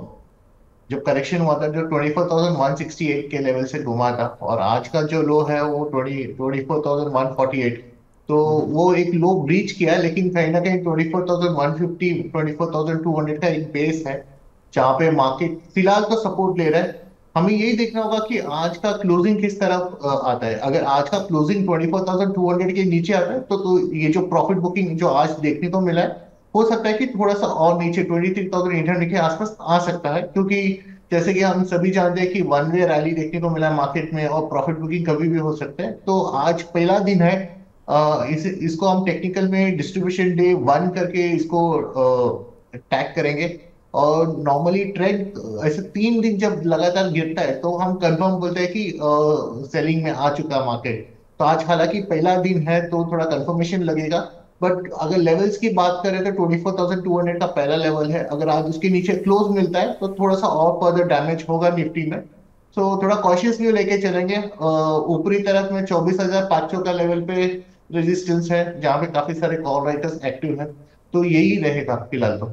जो करेक्शन हुआ था, जो twenty four thousand one sixty eight के लेवल से घुमा था, और आज का जो लो है वो twenty twenty four thousand one forty eight, तो वो एक लो ब्रीच किया है। लेकिन कहीं ना कहीं twenty four thousand one fifty twenty four thousand two hundred का एक बेस है जहाँ पे मार्केट फिलहाल तो सपोर्ट ले रहा है। हमें यही देखना होगा कि आज का क्लोजिंग किस तरफ आता है। अगर आज का closing twenty four thousand two hundred के नीचे आता है तो, तो ये जो प्रॉफिट बुकिंग जो आज देखने को मिला है, हो सकता है कि थोड़ा सा और नीचे twenty three thousand eight hundred के आसपास आ सकता है। क्योंकि जैसे कि हम सभी जानते हैं कि वन वे रैली देखने को मिला है मार्केट में, और प्रॉफिट बुकिंग कभी भी हो सकता है। तो आज पहला दिन है, आ, इस, इसको हम टेक्निकल में डिस्ट्रीब्यूशन डे वन करके इसको टैग करेंगे। और नॉर्मली ट्रेंड ऐसे तीन दिन जब लगातार गिरता है तो हम कंफर्म बोलते हैं कि सेलिंग में आ चुका है मार्केट। तो आज हालांकि पहला दिन है तो थोड़ा कंफर्मेशन लगेगा, बट अगर लेवल्स की बात करें तो twenty four thousand two hundred का पहला लेवल है। अगर आज उसके नीचे क्लोज मिलता है तो थोड़ा सा और फर्दर डैमेज होगा निफ्टी में। तो थोड़ा कॉशियस व्यू लेके चलेंगे। ऊपरी तरफ में चौबीस हजार पांच सौ का लेवल पे रेजिस्टेंस है, जहां पे काफी सारे कॉल राइटर्स एक्टिव हैं। तो यही रहेगा फिलहाल तो।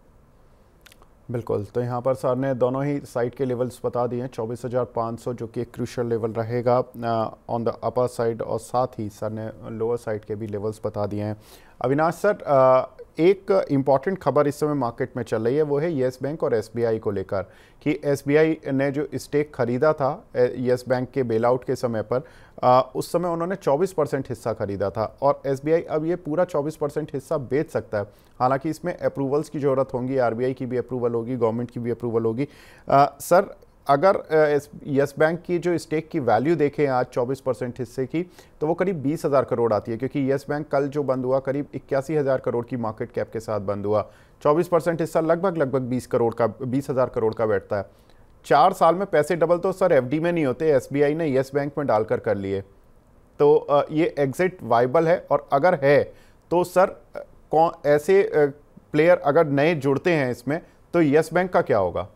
बिल्कुल, तो यहाँ पर सर ने दोनों ही साइड के लेवल्स बता दिए हैं। चौबीस हज़ार पाँच सौ जो कि एक क्रूशियल लेवल रहेगा ऑन द अपर साइड, और साथ ही सर ने लोअर साइड के भी लेवल्स बता दिए हैं। अविनाश सर, आ, एक इम्पॉर्टेंट खबर इस समय मार्केट में चल रही है, वो है येस बैंक और एसबीआई को लेकर कि एसबीआई ने जो स्टेक खरीदा था येस बैंक के बेल आउट के समय पर, आ, उस समय उन्होंने चौबीस परसेंट हिस्सा खरीदा था, और एसबीआई अब ये पूरा चौबीस परसेंट हिस्सा बेच सकता है। हालांकि इसमें अप्रूवल्स की ज़रूरत होगी, आरबीआई की भी अप्रूवल होगी, गवर्नमेंट की भी अप्रूवल होगी। आ, सर अगर येस बैंक की जो स्टेक की वैल्यू देखें आज चौबीस परसेंट हिस्से की, तो वो करीब बीस हज़ार करोड़ आती है, क्योंकि येस बैंक कल जो बंद हुआ करीब इक्यासी हज़ार करोड़ की मार्केट कैप के साथ बंद हुआ। चौबीस परसेंट हिस्सा लगभग लगभग बीस करोड़ का बीस हज़ार करोड़ का बैठता है। चार साल में पैसे डबल तो सर एफडी में नहीं होते, एसबीआई ने येस बैंक में डालकर कर लिए। तो ये एग्जिट वाइबल है, और अगर है तो सर कौन ऐसे प्लेयर अगर नए जुड़ते हैं इसमें तो येस बैंक का क्या होगा?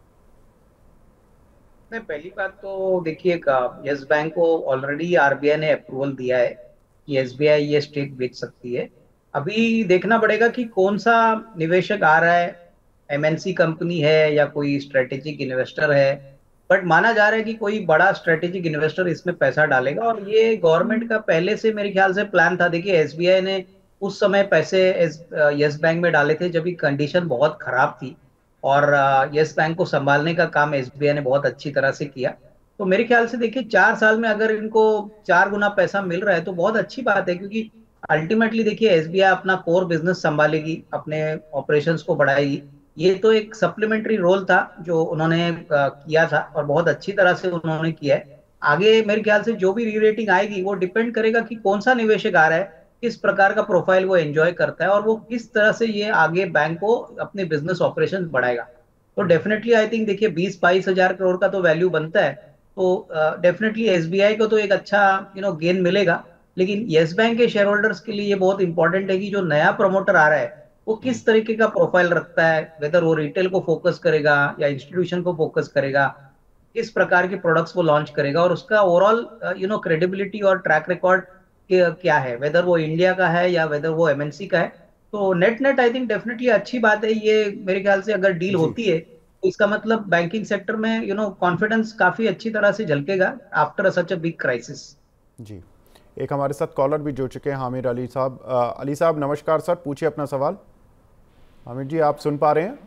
नहीं, पहली बात तो देखिए येस बैंक को ऑलरेडी आरबीआई ने अप्रूवल दिया है कि एसबीआई ये स्टेक बेच सकती है। अभी देखना पड़ेगा कि कौन सा निवेशक आ रहा है, एमएनसी कंपनी है या कोई स्ट्रेटेजिक इन्वेस्टर है। बट माना जा रहा है कि कोई बड़ा स्ट्रेटेजिक इन्वेस्टर इसमें पैसा डालेगा, और ये गवर्नमेंट का पहले से मेरे ख्याल से प्लान था। देखिए एसबीआई ने उस समय पैसे येस बैंक में डाले थे जब भी कंडीशन बहुत खराब थी, और येस बैंक को संभालने का काम एसबीआई ने बहुत अच्छी तरह से किया। तो मेरे ख्याल से देखिए चार साल में अगर इनको चार गुना पैसा मिल रहा है तो बहुत अच्छी बात है, क्योंकि अल्टीमेटली देखिए एसबीआई अपना कोर बिजनेस संभालेगी, अपने ऑपरेशंस को बढ़ाएगी। ये तो एक सप्लीमेंट्री रोल था जो उन्होंने आ, किया था और बहुत अच्छी तरह से उन्होंने किया है। आगे मेरे ख्याल से जो भी री रेटिंग आएगी वो डिपेंड करेगा कि कौन सा निवेशक आ रहा है, किस प्रकार का प्रोफाइल वो एंजॉय करता है और वो किस तरह से ये आगे बैंक को अपने बिजनेस ऑपरेशन बढ़ाएगा। तो डेफिनेटली आई थिंक देखिए बीस बाईस हजार करोड़ का तो वैल्यू बनता है, तो डेफिनेटली एसबीआई को तो एक अच्छा यू नो गेन मिलेगा। लेकिन येस बैंक के शेयर होल्डर्स के लिए ये बहुत इंपॉर्टेंट है कि जो नया प्रमोटर आ रहा है वो किस तरीके का प्रोफाइल रखता है, वेदर वो रिटेल को फोकस करेगा या इंस्टीट्यूशन को फोकस करेगा, किस प्रकार के प्रोडक्ट्स वो लॉन्च करेगा और उसका ओवरऑल यू नो क्रेडिबिलिटी और ट्रैक रिकॉर्ड क्या है, वेदर वो इंडिया का है या वेदर वो एमएनसी का है। तो net net I think definitely अच्छी बात है ये। मेरे ख्याल से अगर डील होती है तो इसका मतलब बैंकिंग सेक्टर में यू नो कॉन्फिडेंस काफी अच्छी तरह से झलकेगा after such a big crisis. जी, एक हमारे साथ कॉलर भी जुड़ चुके हैं, हामिद अली साहब। अली साहब नमस्कार सर, पूछिए अपना सवाल। हामिद जी आप सुन पा रहे हैं?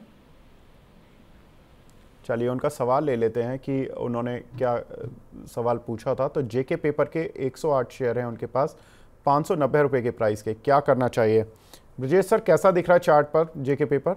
चलिए उनका सवाल ले लेते हैं कि उन्होंने क्या सवाल पूछा था। तो जेके पेपर के एक सौ आठ शेयर हैं उनके पास, पाँच सौ नब्बे रुपये के प्राइस के, क्या करना चाहिए? ब्रजेश सर कैसा दिख रहा है चार्ट पर जेके पेपर?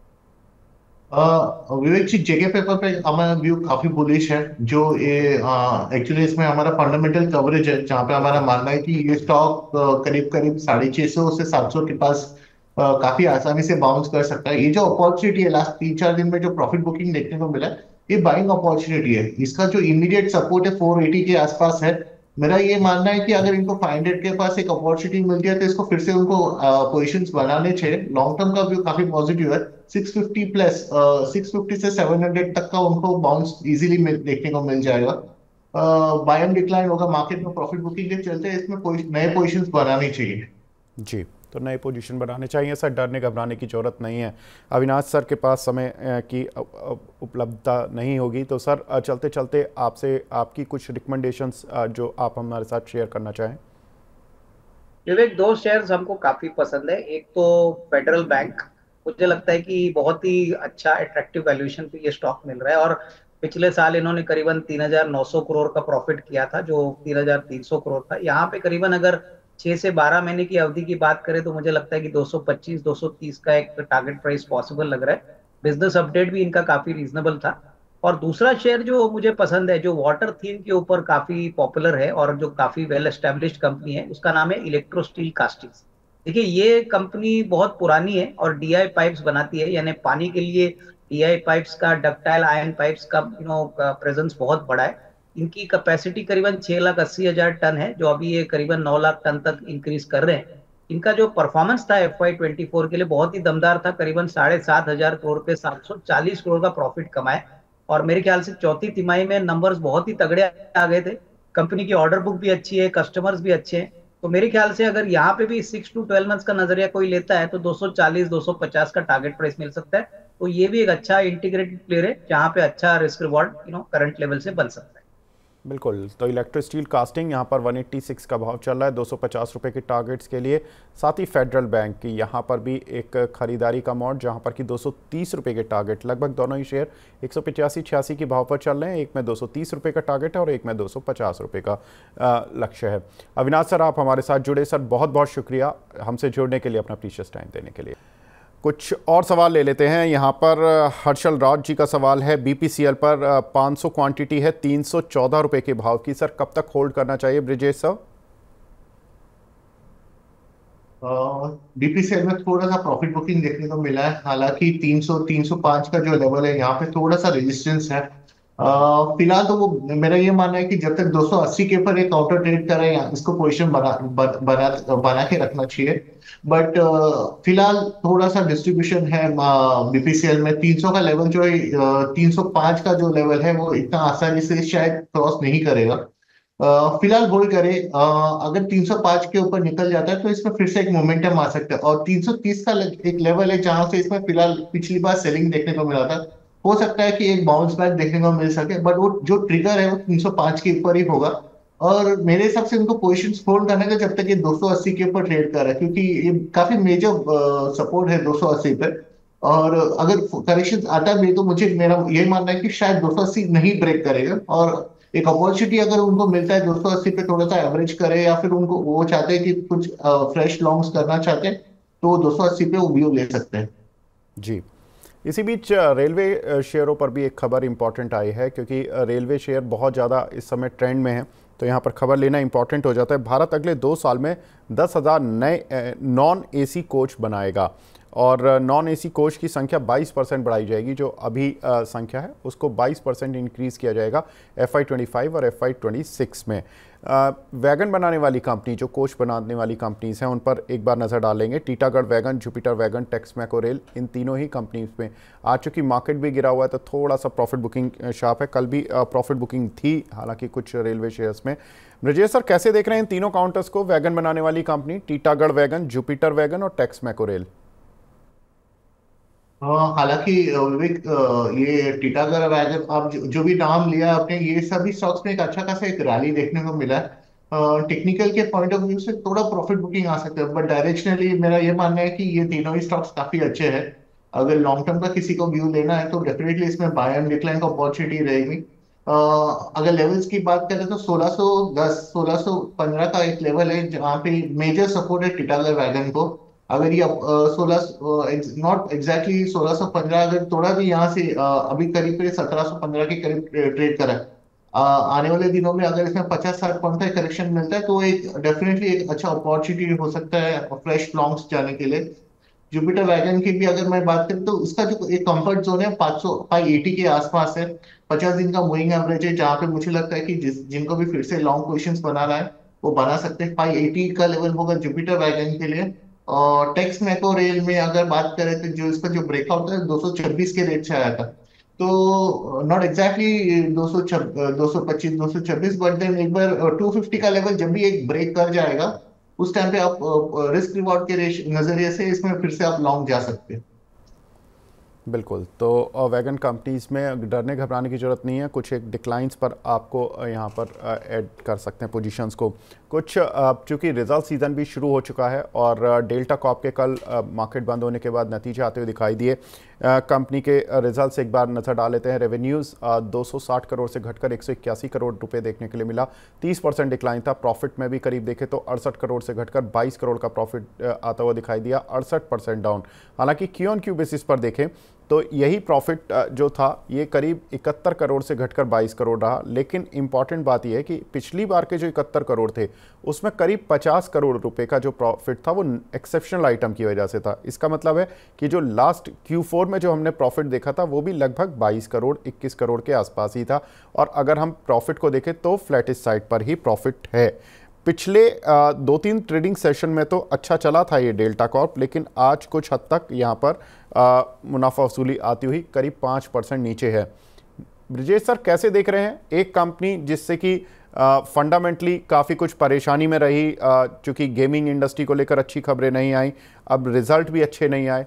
विवेक जी, जेके पेपर पे हमारा व्यू काफी बुलिश है। जो ये एक्चुअली इसमें हमारा फंडामेंटल कवरेज है जहाँ पे हमारा मानना है कि ये स्टॉक करीब करीब साढ़े छह सौ से सात सौ के पास आ, काफी आसानी से बाउंस कर सकता है। ये जो अपॉर्चुनिटी है लास्ट तीन चार दिन में जो प्रॉफिट बुकिंग देखने को मिला है, ये बाइंग अपॉर्चुनिटी है। इसका जो इमीडिएट सपोर्ट है फोर एटी के आसपास है। मेरा ये मानना है कि अगर इनको फाइव हंड्रेड के पास एक अपॉर्चुनिटी मिलती है तो इसको फिर से उनको पोजीशंस बनाने चाहिए। लॉन्ग टर्म का व्यू काफी पॉजिटिव है। Six fifty plus six fifty से सेवन हंड्रेड तक का उनको बाउंस इजीली देखने को मिल जाएगा। बाय एंड डिक्लाइन होगा मार्केट में प्रॉफिट बुकिंग के चलते, इसमें नए पोजीशंस बनाने चाहिए। जी, तो नए पोजीशन बनाने चाहिए सर, डरने घबराने की जरूरत नहीं है। अविनाश सर के पास समय की उपलब्धता नहीं होगी, तो सर चलते चलते आपसे आपकी कुछ रिकमेंडेशंस जो आप हमारे साथ शेयर करना चाहें। विवेक, दो शेयर्स हमको काफी पसंद है। एक तो फेडरल बैंक, मुझे लगता है कि बहुत ही अच्छा अट्रैक्टिव वैल्यूएशन पे ये स्टॉक मिल रहा है और पिछले साल इन्होंने करीबन तीन हजार नौ सौ करोड़ का प्रॉफिट किया था जो तीन हजार तीन सौ करोड़ था। यहाँ पे करीबन अगर छह से बारह महीने की अवधि की बात करें तो मुझे लगता है कि दो सौ पच्चीस दो सौ तीस का एक टारगेट प्राइस पॉसिबल लग रहा है। बिजनेस अपडेट भी इनका काफी रीजनेबल था। और दूसरा शेयर जो मुझे पसंद है, जो वाटर थीम के ऊपर काफी पॉपुलर है और जो काफी वेल एस्टेब्लिश्ड कंपनी है, उसका नाम है इलेक्ट्रो स्टील कास्टिंग्स। देखिए ये कंपनी बहुत पुरानी है और डीआई पाइप्स बनाती है, यानी पानी के लिए डीआई पाइप्स का, डक्टाइल आयरन पाइप्स का यू नो प्रेजेंस बहुत बड़ा है। इनकी कैपेसिटी करीबन छह लाख अस्सी हजार टन है, जो अभी ये करीबन नौ लाख टन तक इंक्रीज कर रहे हैं। इनका जो परफॉर्मेंस था एफ वाई ट्वेंटी फोर के लिए बहुत ही दमदार था। करीबन साढ़े सात हजार करोड़ पे सात सौ चालीस करोड़ का प्रॉफिट कमाए और मेरे ख्याल से चौथी तिमाही में नंबर्स बहुत ही तगड़े आ गए थे। कंपनी की ऑर्डर बुक भी अच्छी है, कस्टमर्स भी अच्छे हैं। तो मेरे ख्याल से अगर यहाँ पे भी सिक्स टू ट्वेल्व मंथ्स का नजरिया कोई लेता है तो दो सौ चालीस दो सौ पचास का टारगेट प्राइस मिल सकता है। तो ये भी एक अच्छा इंटीग्रेटेड प्लेयर है जहाँ पे अच्छा risk reward you know current level से बन सकता है। बिल्कुल, तो इलेक्ट्रो स्टील कास्टिंग यहाँ पर एक सौ छियासी का भाव चल रहा है दो सौ पचास रुपये के टारगेट्स के लिए। साथ ही फेडरल बैंक की यहाँ पर भी एक खरीदारी का मोड जहाँ पर कि दो सौ तीस रुपये के टारगेट, लगभग दोनों ही शेयर एक सौ पचासी छियासी की भाव पर चल रहे हैं। एक में दो सौ तीस रुपये का टारगेट है और एक में दो सौ पचास रुपये का लक्ष्य है। अविनाश सर आप हमारे साथ जुड़े, सर बहुत बहुत शुक्रिया हमसे जुड़ने के लिए, अपना प्रीशियस टाइम देने के लिए। कुछ और सवाल ले लेते हैं। यहाँ पर हर्षल राज जी का सवाल है, बीपीसीएल पर पाँच सौ क्वांटिटी है तीन सौ चौदह रुपये के भाव की, सर कब तक होल्ड करना चाहिए? ब्रिजेश सर। बीपीसीएल में थोड़ा सा प्रॉफिट बुकिंग देखने को मिला है, हालांकि तीन सौ तीन सौ पाँच का जो लेवल है यहाँ पे थोड़ा सा रेजिस्टेंस है। फिलहाल तो वो मेरा ये मानना है कि जब तक दो सौ अस्सी के ऊपर एक काउंटर ट्रेड करे इसको पोजीशन बना बना बना के रखना चाहिए। बट फिलहाल थोड़ा सा डिस्ट्रीब्यूशन है बीपीसीएल में। तीन सौ का लेवल जो है, तीन सौ पाँच का जो लेवल है वो इतना आसानी से शायद क्रॉस नहीं करेगा। फिलहाल होल्ड करे, अगर तीन सौ पाँच के ऊपर निकल जाता है तो इसमें फिर से एक मोमेंटम आ सकता है। और तीन सौ तीस का एक लेवल है जहां से इसमें फिलहाल पिछली बार सेलिंग देखने को मिला था। हो सकता है कि एक बाउंस बैक देखने को मिल सके, बट वो जो ट्रिगर है वो तीन सौ पाँच के ऊपर ही होगा। और मेरे हिसाब से इनको पोजीशंस होल्ड करने का जब तक ये दो सौ अस्सी के ऊपर ट्रेड कर रहा है, क्योंकि ये काफी मेजर सपोर्ट है दो सौ अस्सी पे। और अगर करेक्शन आता भी तो मुझे मेरा ये मानना है कि शायद दो सौ अस्सी नहीं ब्रेक करेगा। और एक अपॉर्चुनिटी अगर उनको मिलता है दो सौ अस्सी पे थोड़ा सा एवरेज करे, या फिर उनको वो चाहते हैं कि कुछ फ्रेश लॉन्ग्स करना चाहते हैं तो दो सौ अस्सी पे वो व्यू ले सकते हैं। जी, इसी बीच रेलवे शेयरों पर भी एक खबर इंपॉर्टेंट आई है, क्योंकि रेलवे शेयर बहुत ज़्यादा इस समय ट्रेंड में है, तो यहाँ पर खबर लेना इंपॉर्टेंट हो जाता है। भारत अगले दो साल में दस हज़ार नए नॉन एसी कोच बनाएगा और नॉन एसी कोच की संख्या बाईस परसेंट बढ़ाई जाएगी। जो अभी आ, संख्या है उसको बाईस परसेंट इंक्रीज़ किया जाएगा एफ आई ट्वेंटी फाइव और एफ आई ट्वेंटी सिक्स में। आ, वैगन बनाने वाली कंपनी, जो कोच बनाने वाली कंपनीज हैं, उन पर एक बार नज़र डालेंगे। Titagarh wagon, Jupiter wagon, Texmaco rail, इन तीनों ही कंपनीज में आज चूँकि मार्केट भी गिरा हुआ है तो थोड़ा सा प्रॉफिट बुकिंग शार्प है। कल भी प्रॉफिट बुकिंग थी हालांकि कुछ रेलवे शेयर्स में। ब्रजेश सर, कैसे देख रहे हैं इन तीनों काउंटर्स को, वैगन बनाने वाली company, Titagarh wagon, Jupiter wagon और टेक्समैको रेल? हालांकि विवेक, ये टीटागढ़ वैगन, आप जो, जो भी नाम लिया आपने, ये सभी स्टॉक्स में एक अच्छा खासा एक रैली देखने को मिला है। टेक्निकल के पॉइंट ऑफ व्यू से थोड़ा प्रॉफिट बुकिंग आ सकता है, बट डायरेक्शनली मेरा ये मानना है कि ये तीनों ही स्टॉक्स काफी अच्छे हैं। अगर लॉन्ग टर्म का किसी को व्यू लेना है तो डेफिनेटली इसमें बाय एंड डिक्लाइन का अपॉर्चुनिटी रहेगी। अह, अगर लेवल्स की बात करें तो सोलह सौ दस सोलह सौ पंद्रह का एक लेवल है जहाँ पे मेजर सपोर्ट है टीटागढ़ वैगन को। अगर ये सोलह नॉट एग्जैक्टली सोलह सौ पंद्रह, अगर थोड़ा भी यहाँ से अ, अभी करीब करीब सत्रह सौ पंद्रह के करीब ट्रेड करा है, अ, आने वाले दिनों में अगर इसमें पचास साठ पॉइंट का करेक्शन मिलता है तो एक डेफिनेटली एक अच्छा अपॉर्चुनिटी हो सकता है फ्रेश लॉन्ग्स जाने के लिए। जुपिटर वैगन की भी अगर मैं बात करूं तो उसका जो एक कंफर्ट जोन है पाँच सौ फाइव एटी के आसपास है। पचास दिन का मूविंग एवरेज है जहाँ पे मुझे लगता है कि जिस जिनको भी फिर से लॉन्ग पोजिशंस बनाना है वो बना सकते हैं। फाइव एटी का लेवल होगा जुपिटर वैगन के लिए। और टेक्स मैको रेल में अगर बात करें तो जो इसका जो ब्रेकआउट है दो सौ छब्बीस के रेट से आया था, तो नॉट एग्जैक्टली दो सौ दो सौ पच्चीस दो सौ छब्बीस, बट देन एक बार टू फिफ्टी का लेवल जब भी एक ब्रेक कर जाएगा उस टाइम पे आप रिस्क रिवॉर्ड के नजरिए से इसमें फिर से आप लॉन्ग जा सकते हैं। बिल्कुल, तो वैगन कंपनीज में डरने घबराने की ज़रूरत नहीं है। कुछ एक डिक्लाइंस पर आपको यहाँ पर ऐड कर सकते हैं पोजीशंस को। कुछ चूँकि रिजल्ट सीज़न भी शुरू हो चुका है और डेल्टा कॉर्प के कल मार्केट बंद होने के बाद नतीजे आते हुए दिखाई दिए। कंपनी के रिजल्ट्स एक बार नज़र डाल लेते हैं। रेवेन्यूज़ दो सौ साठ करोड़ से घटकर एक सौ इक्यासी करोड़ रुपए देखने के लिए मिला, तीस परसेंट डिक्लाइन था। प्रॉफिट में भी करीब देखें तो अड़सठ करोड़ से घटकर बाईस करोड़ का प्रॉफिट आता हुआ दिखाई दिया, अड़सठ परसेंट डाउन। हालांकि क्यू ऑन क्यू बेसिस पर देखें तो यही प्रॉफिट जो था ये करीब इकहत्तर करोड़ से घटकर बाईस करोड़ रहा। लेकिन इंपॉर्टेंट बात यह है कि पिछली बार के जो इकहत्तर करोड़ थे उसमें करीब पचास करोड़ रुपए का जो प्रॉफिट था वो एक्सेप्शनल आइटम की वजह से था। इसका मतलब है कि जो लास्ट क्यू फोर में जो हमने प्रॉफिट देखा था वो भी लगभग बाईस करोड़ इक्कीस करोड़ के आसपास ही था। और अगर हम प्रॉफिट को देखें तो फ्लैटिश साइड पर ही प्रॉफिट है। पिछले दो तीन ट्रेडिंग सेशन में तो अच्छा चला था ये डेल्टा कॉर्प, लेकिन आज कुछ हद तक यहाँ पर आ, मुनाफा वसूली आती हुई करीब पाँच परसेंट नीचे है। ब्रिजेश सर, कैसे देख रहे हैं एक कंपनी जिससे कि फंडामेंटली काफ़ी कुछ परेशानी में रही, चूँकि गेमिंग इंडस्ट्री को लेकर अच्छी खबरें नहीं आई, अब रिजल्ट भी अच्छे नहीं आए?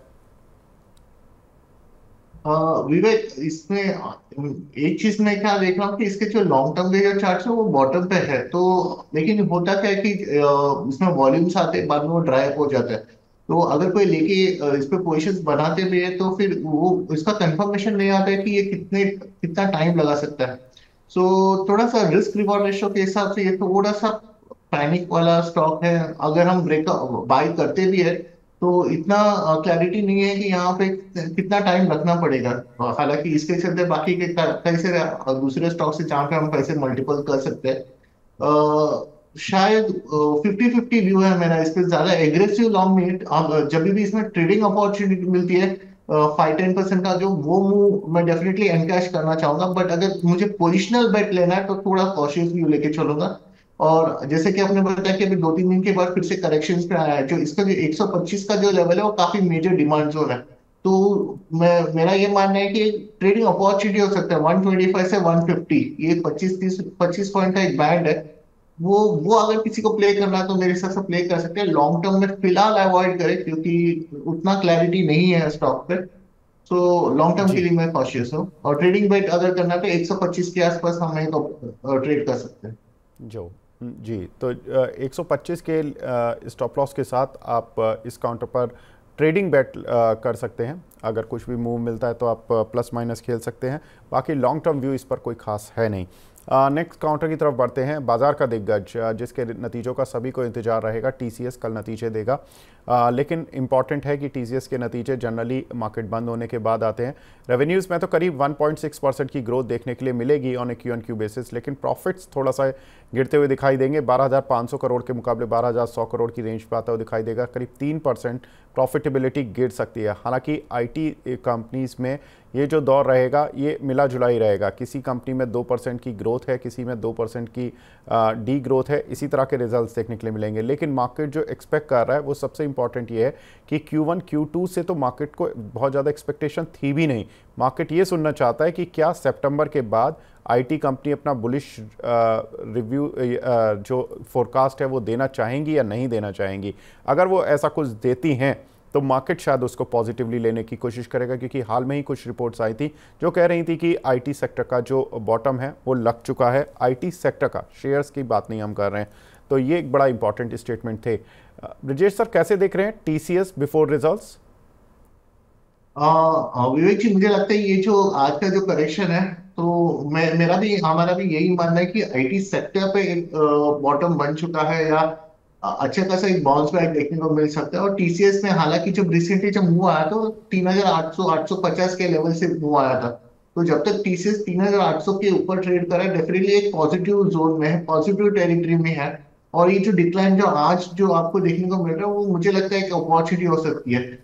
विवेक, इसमें एक चीज मैं क्या देख रहा हूँ कि इसके जो लॉन्ग टर्म के जो चार्ट है वो बॉटम पे है, तो लेकिन होता क्या है कि इसमें वॉल्यूम्स आते हैं बाद में वो ड्राई अप हो जाता है। तो अगर कोई लेके इस पे पोजिशंस बनाते भी है तो फिर वो इसका कंफर्मेशन नहीं आता है कि ये कितने कितना टाइम लगा सकता है। सो so, थोड़ा सा रिस्क रिवॉर्ड रेशियो के हिसाब से ये थोड़ा सा पैनिक वाला स्टॉक है। अगर हम ब्रेक बाय करते भी है तो इतना क्लैरिटी नहीं है कि यहाँ पे कितना टाइम रखना पड़ेगा। हालांकि इसके चलते बाकी के कई सारे दूसरे स्टॉक से जहाँ पे हम पैसे मल्टीपल कर सकते हैं। शायद फिफ्टी फिफ्टी व्यू है मेरा इस पे, ज्यादा एग्रेसिव लॉन्ग नहीं। जब भी इसमें ट्रेडिंग अपॉर्चुनिटी मिलती है फाइव टेन परसेंट का जो वो मूव मैं डेफिनेटली एनकैश करना चाहूंगा, बट अगर मुझे पोजिशनल बेट लेना है तो थोड़ा कॉशियस व्यू लेके चलूंगा। और जैसे कि आपने बताया कि अभी दो तीन दिन के बाद फिर से करेक्शंस पे आया है, जो इसका जो एक सौ पच्चीस का जो लेवल है वो काफी मेजर डिमांड जोन है। तो मैं मेरा ये मानना है कि ट्रेडिंग अपॉर्चुनिटी हो सकता है वन ट्वेंटी फाइव से वन फिफ्टी, ये पच्चीस तीस पच्चीस पॉइंट का एक बैंड है। वो वो अगर किसी को प्ले करना है तो मेरे हिसाब से प्ले कर सकते हैं। लॉन्ग टर्म में फिलहाल अवॉइड करें क्योंकि उतना क्लैरिटी नहीं है स्टॉक पे। सो लॉन्ग टर्म के लिए मैं कॉशियस हूँ, और ट्रेडिंग बेट अगर करना है तो एक सौ पच्चीस के आसपास हम एक ट्रेड कर सकते हैं। जो जी, तो एक सौ पच्चीस के स्टॉप लॉस के साथ आप इस काउंटर पर ट्रेडिंग बेट कर सकते हैं। अगर कुछ भी मूव मिलता है तो आप प्लस माइनस खेल सकते हैं, बाकी लॉन्ग टर्म व्यू इस पर कोई खास है नहीं। नेक्स्ट काउंटर की तरफ बढ़ते हैं। बाजार का दिग्गज जिसके नतीजों का सभी को इंतजार रहेगा, टीसीएस कल नतीजे देगा, आ, लेकिन इंपॉर्टेंट है कि टीसीएस के नतीजे जनरली मार्केट बंद होने के बाद आते हैं। रेवेन्यूज़ में तो करीब वन पॉइंट सिक्स परसेंट की ग्रोथ देखने के लिए मिलेगी on a Q n Q basis, लेकिन प्रॉफिट्स थोड़ा सा गिरते हुए दिखाई देंगे। बारह हज़ार पाँच सौ करोड़ के मुकाबले बारह हज़ार सौ करोड़ की रेंज पर आता हुआ दिखाई देगा। करीब तीन परसेंट प्रॉफिटेबिलिटी गिर सकती है। हालांकि आईटी कंपनीज़ में ये जो दौर रहेगा ये मिला जुला ही रहेगा। किसी कंपनी में दो परसेंट की ग्रोथ है, किसी में दो परसेंट की डी ग्रोथ है, इसी तरह के रिजल्ट्स देखने के लिए मिलेंगे। लेकिन मार्केट जो एक्सपेक्ट कर रहा है वो सबसे इंपॉर्टेंट ये है कि क्यू वन क्यू टू से तो मार्केट को बहुत ज़्यादा एक्सपेक्टेशन थी भी नहीं। मार्केट ये सुनना चाहता है कि क्या सितंबर के बाद आईटी कंपनी अपना बुलिश रिव्यू जो फोरकास्ट है वो देना चाहेंगी या नहीं देना चाहेंगी। अगर वो ऐसा कुछ देती हैं तो मार्केट शायद उसको पॉजिटिवली लेने की कोशिश करेगा, क्योंकि हाल में ही कुछ रिपोर्ट्स आई थी जो कह रही थी कि आईटी सेक्टर का जो बॉटम है वो लग चुका है। आईटी सेक्टर का, शेयर्स की बात नहीं हम कर रहे हैं। तो ये एक बड़ा इंपॉर्टेंट स्टेटमेंट थे। ब्रिजेश सर कैसे देख रहे हैं TCS before results? Vivek ji, मुझे लगता है ये जो आज का जो करेक्शन है, तो मैं मेरा भी हमारा भी यही मानना है कि आईटी सेक्टर पे एक बॉटम बन चुका है या अच्छा खासा एक बाउंस बैक देखने को मिल सकता है। और टीसीएस में हालांकि जब रिसेंटली जब मूव आया था तीन हजार आठ सौ आठ सौ पचास के लेवल से मूव आया था, तो जब तक टीसीएस तीन हजार आठ सौ के ऊपर ट्रेड करा है डेफिनेटली एक पॉजिटिव जोन में है, पॉजिटिव टेरिटरी में है। और ये जो डिक्लाइन जो आज जो आपको देखने को मिल रहा है वो मुझे लगता है एक अपॉर्चुनिटी हो सकती है।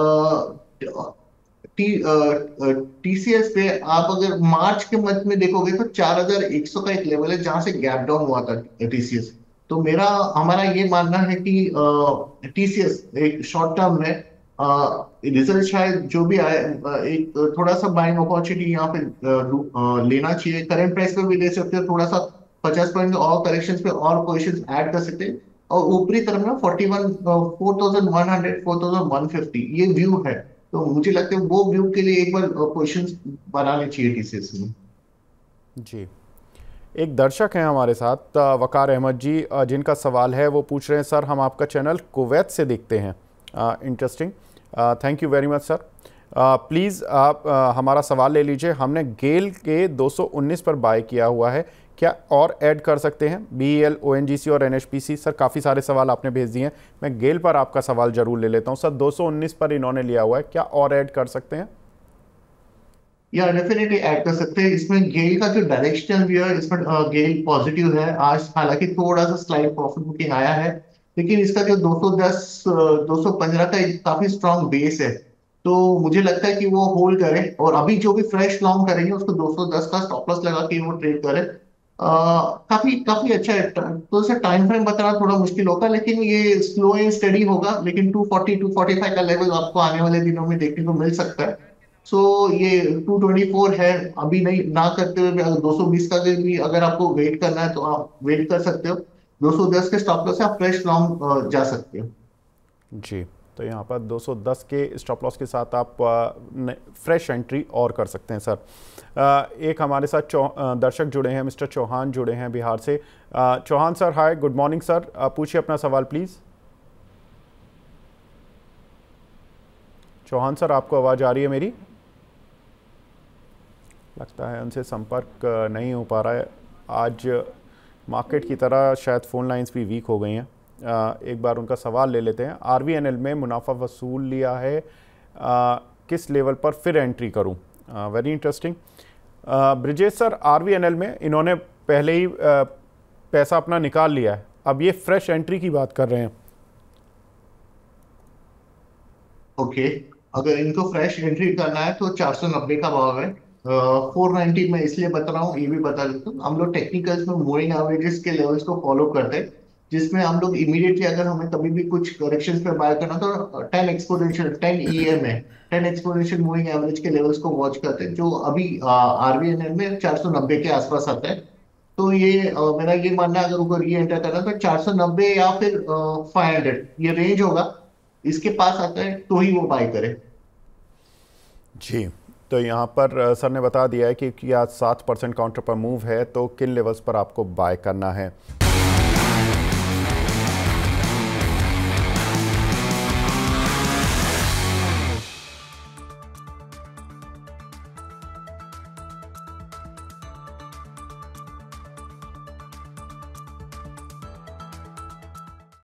टी टीसीएस पे आप अगर मार्च के मंथ में देखोगे तो चार हज़ार एक सौ का एक लेवल है जहां से गैप डाउन हुआ था टीसीएस। तो मेरा हमारा ये मानना है कि टीसीएस एक शॉर्ट टर्म में रिजल्ट शायद जो भी आए एक थोड़ा सा बाइंग अपॉर्चुनिटी यहाँ पे आ, लेना चाहिए। करंट प्राइस पे भी ले सकते हो, थोड़ा सा पचास पॉइंट और करेक्शंस पे और पोजीशंस ऐड कर सकते हैं। और ऊपरी तरफ में forty one four thousand one hundred four thousand one fifty ये व्यू है। तो मुझे लगता है वो व्यू के लिए एक बार पोजीशंस बनाने चाहिए टीसीएस में। जी, एक दर्शक हैं हमारे साथ वकार अहमद जी, जिनका सवाल है वो पूछ रहे हैं सर हम आपका चैनल कुवैत से देखते हैं। Interesting, thank you very much sir. Please आप आ, हमारा सवाल ले लीजिए। हमने गेल के दो सौ उन्नीस पर बाय किया हुआ है, क्या और ऐड कर सकते हैं? बीईएल, ओएनजीसी और एनएचपीसी। सर काफ़ी सारे सवाल आपने भेज दिए हैं, मैं गेल पर आपका सवाल जरूर ले लेता हूं। सर दो सौ उन्नीस पर इन्होंने लिया हुआ है, क्या और ऐड कर सकते हैं? या डेफिनेटली ऐड कर सकते हैं। इसमें गेल का जो डायरेक्शनल व्यू है इसमें गेल पॉजिटिव है। आज हालांकि थोड़ा सा स्लाइड प्रॉफिट बुकिंग आया है, लेकिन इसका जो दो सौ दस दो सौ पंद्रह का एक काफी स्ट्रॉन्ग बेस है, तो मुझे लगता है कि वो होल्ड करे। और अभी जो भी फ्रेश लॉन्ग करेंगे उसको दो सौ दस का स्टॉप लॉस लगा के वो ट्रेड करे। काफी काफी अच्छा है। तो इसे टाइम फ्रेम बताना थोड़ा मुश्किल होगा, लेकिन ये स्लो एंड स्टडी होगा। लेकिन two forty two forty five का लेवल आपको आने वाले दिनों में देखने को मिल सकता है। सो so, ये टू ट्वेंटी फोर है, अभी नहीं ना करते हुए अगर दो सौ बीस का भी अगर आपको वेट करना है तो आप वेट कर सकते हो। दो सौ दस के स्टॉप लॉस से आप फ्रेश लॉन्ग जा सकते हो। जी, तो यहाँ पर दो सौ दस के स्टॉप लॉस के साथ आप फ्रेश एंट्री और कर सकते हैं सर। आ, एक हमारे साथ दर्शक जुड़े हैं, मिस्टर चौहान जुड़े हैं बिहार से। आ, Chauhan sir hi, good morning sir, पूछिए अपना सवाल प्लीज़। चौहान सर आपको आवाज़ आ रही है मेरी? लगता है उनसे संपर्क नहीं हो पा रहा है। आज मार्केट की तरह शायद फ़ोन लाइंस भी वीक हो गई हैं। एक बार उनका सवाल ले लेते हैं। आरवीएनएल में मुनाफा वसूल लिया है, आ, किस लेवल पर फिर एंट्री करूं? Very interesting. Brijesh sir, RVNL में इन्होंने पहले ही आ, पैसा अपना निकाल लिया है, अब ये फ्रेश एंट्री की बात कर रहे हैं। Okay okay. अगर इनको फ्रेश एंट्री करना है तो चार सौ नब्बे का भाव है। फोर नाइंटी में इसलिए बता रहा हूँ, ये भी बता देता हूँ। हम लोग टेक्निकल्स में मूविंग एवरेजेस के लेवल्स को फॉलो करते हैं, जिसमें हम लोग इमीडिएटली अगर हमें कभी भी कुछ करेक्शंस पे बाय करना तो टेन एक्सपोनेंशियल टेन ईएम है टेन एक्सपोनेंशियल मूविंग एवरेज के लेवल्स को वॉच करते हैं, जो अभी आरवीएनएल में चार सौ नब्बे के आसपास आता है। तो ये आ, मेरा ये मानना है अगर ऊपर री एंटर करना तो चार सौ नब्बे या फिर फाइव हंड्रेड ये रेंज होगा, इसके पास आता है तो ही वो बाय करे। जी, तो यहाँ पर सर ने बता दिया है कि, कि आज सात परसेंट काउंटर पर मूव है, तो किन लेवल्स पर आपको बाय करना है।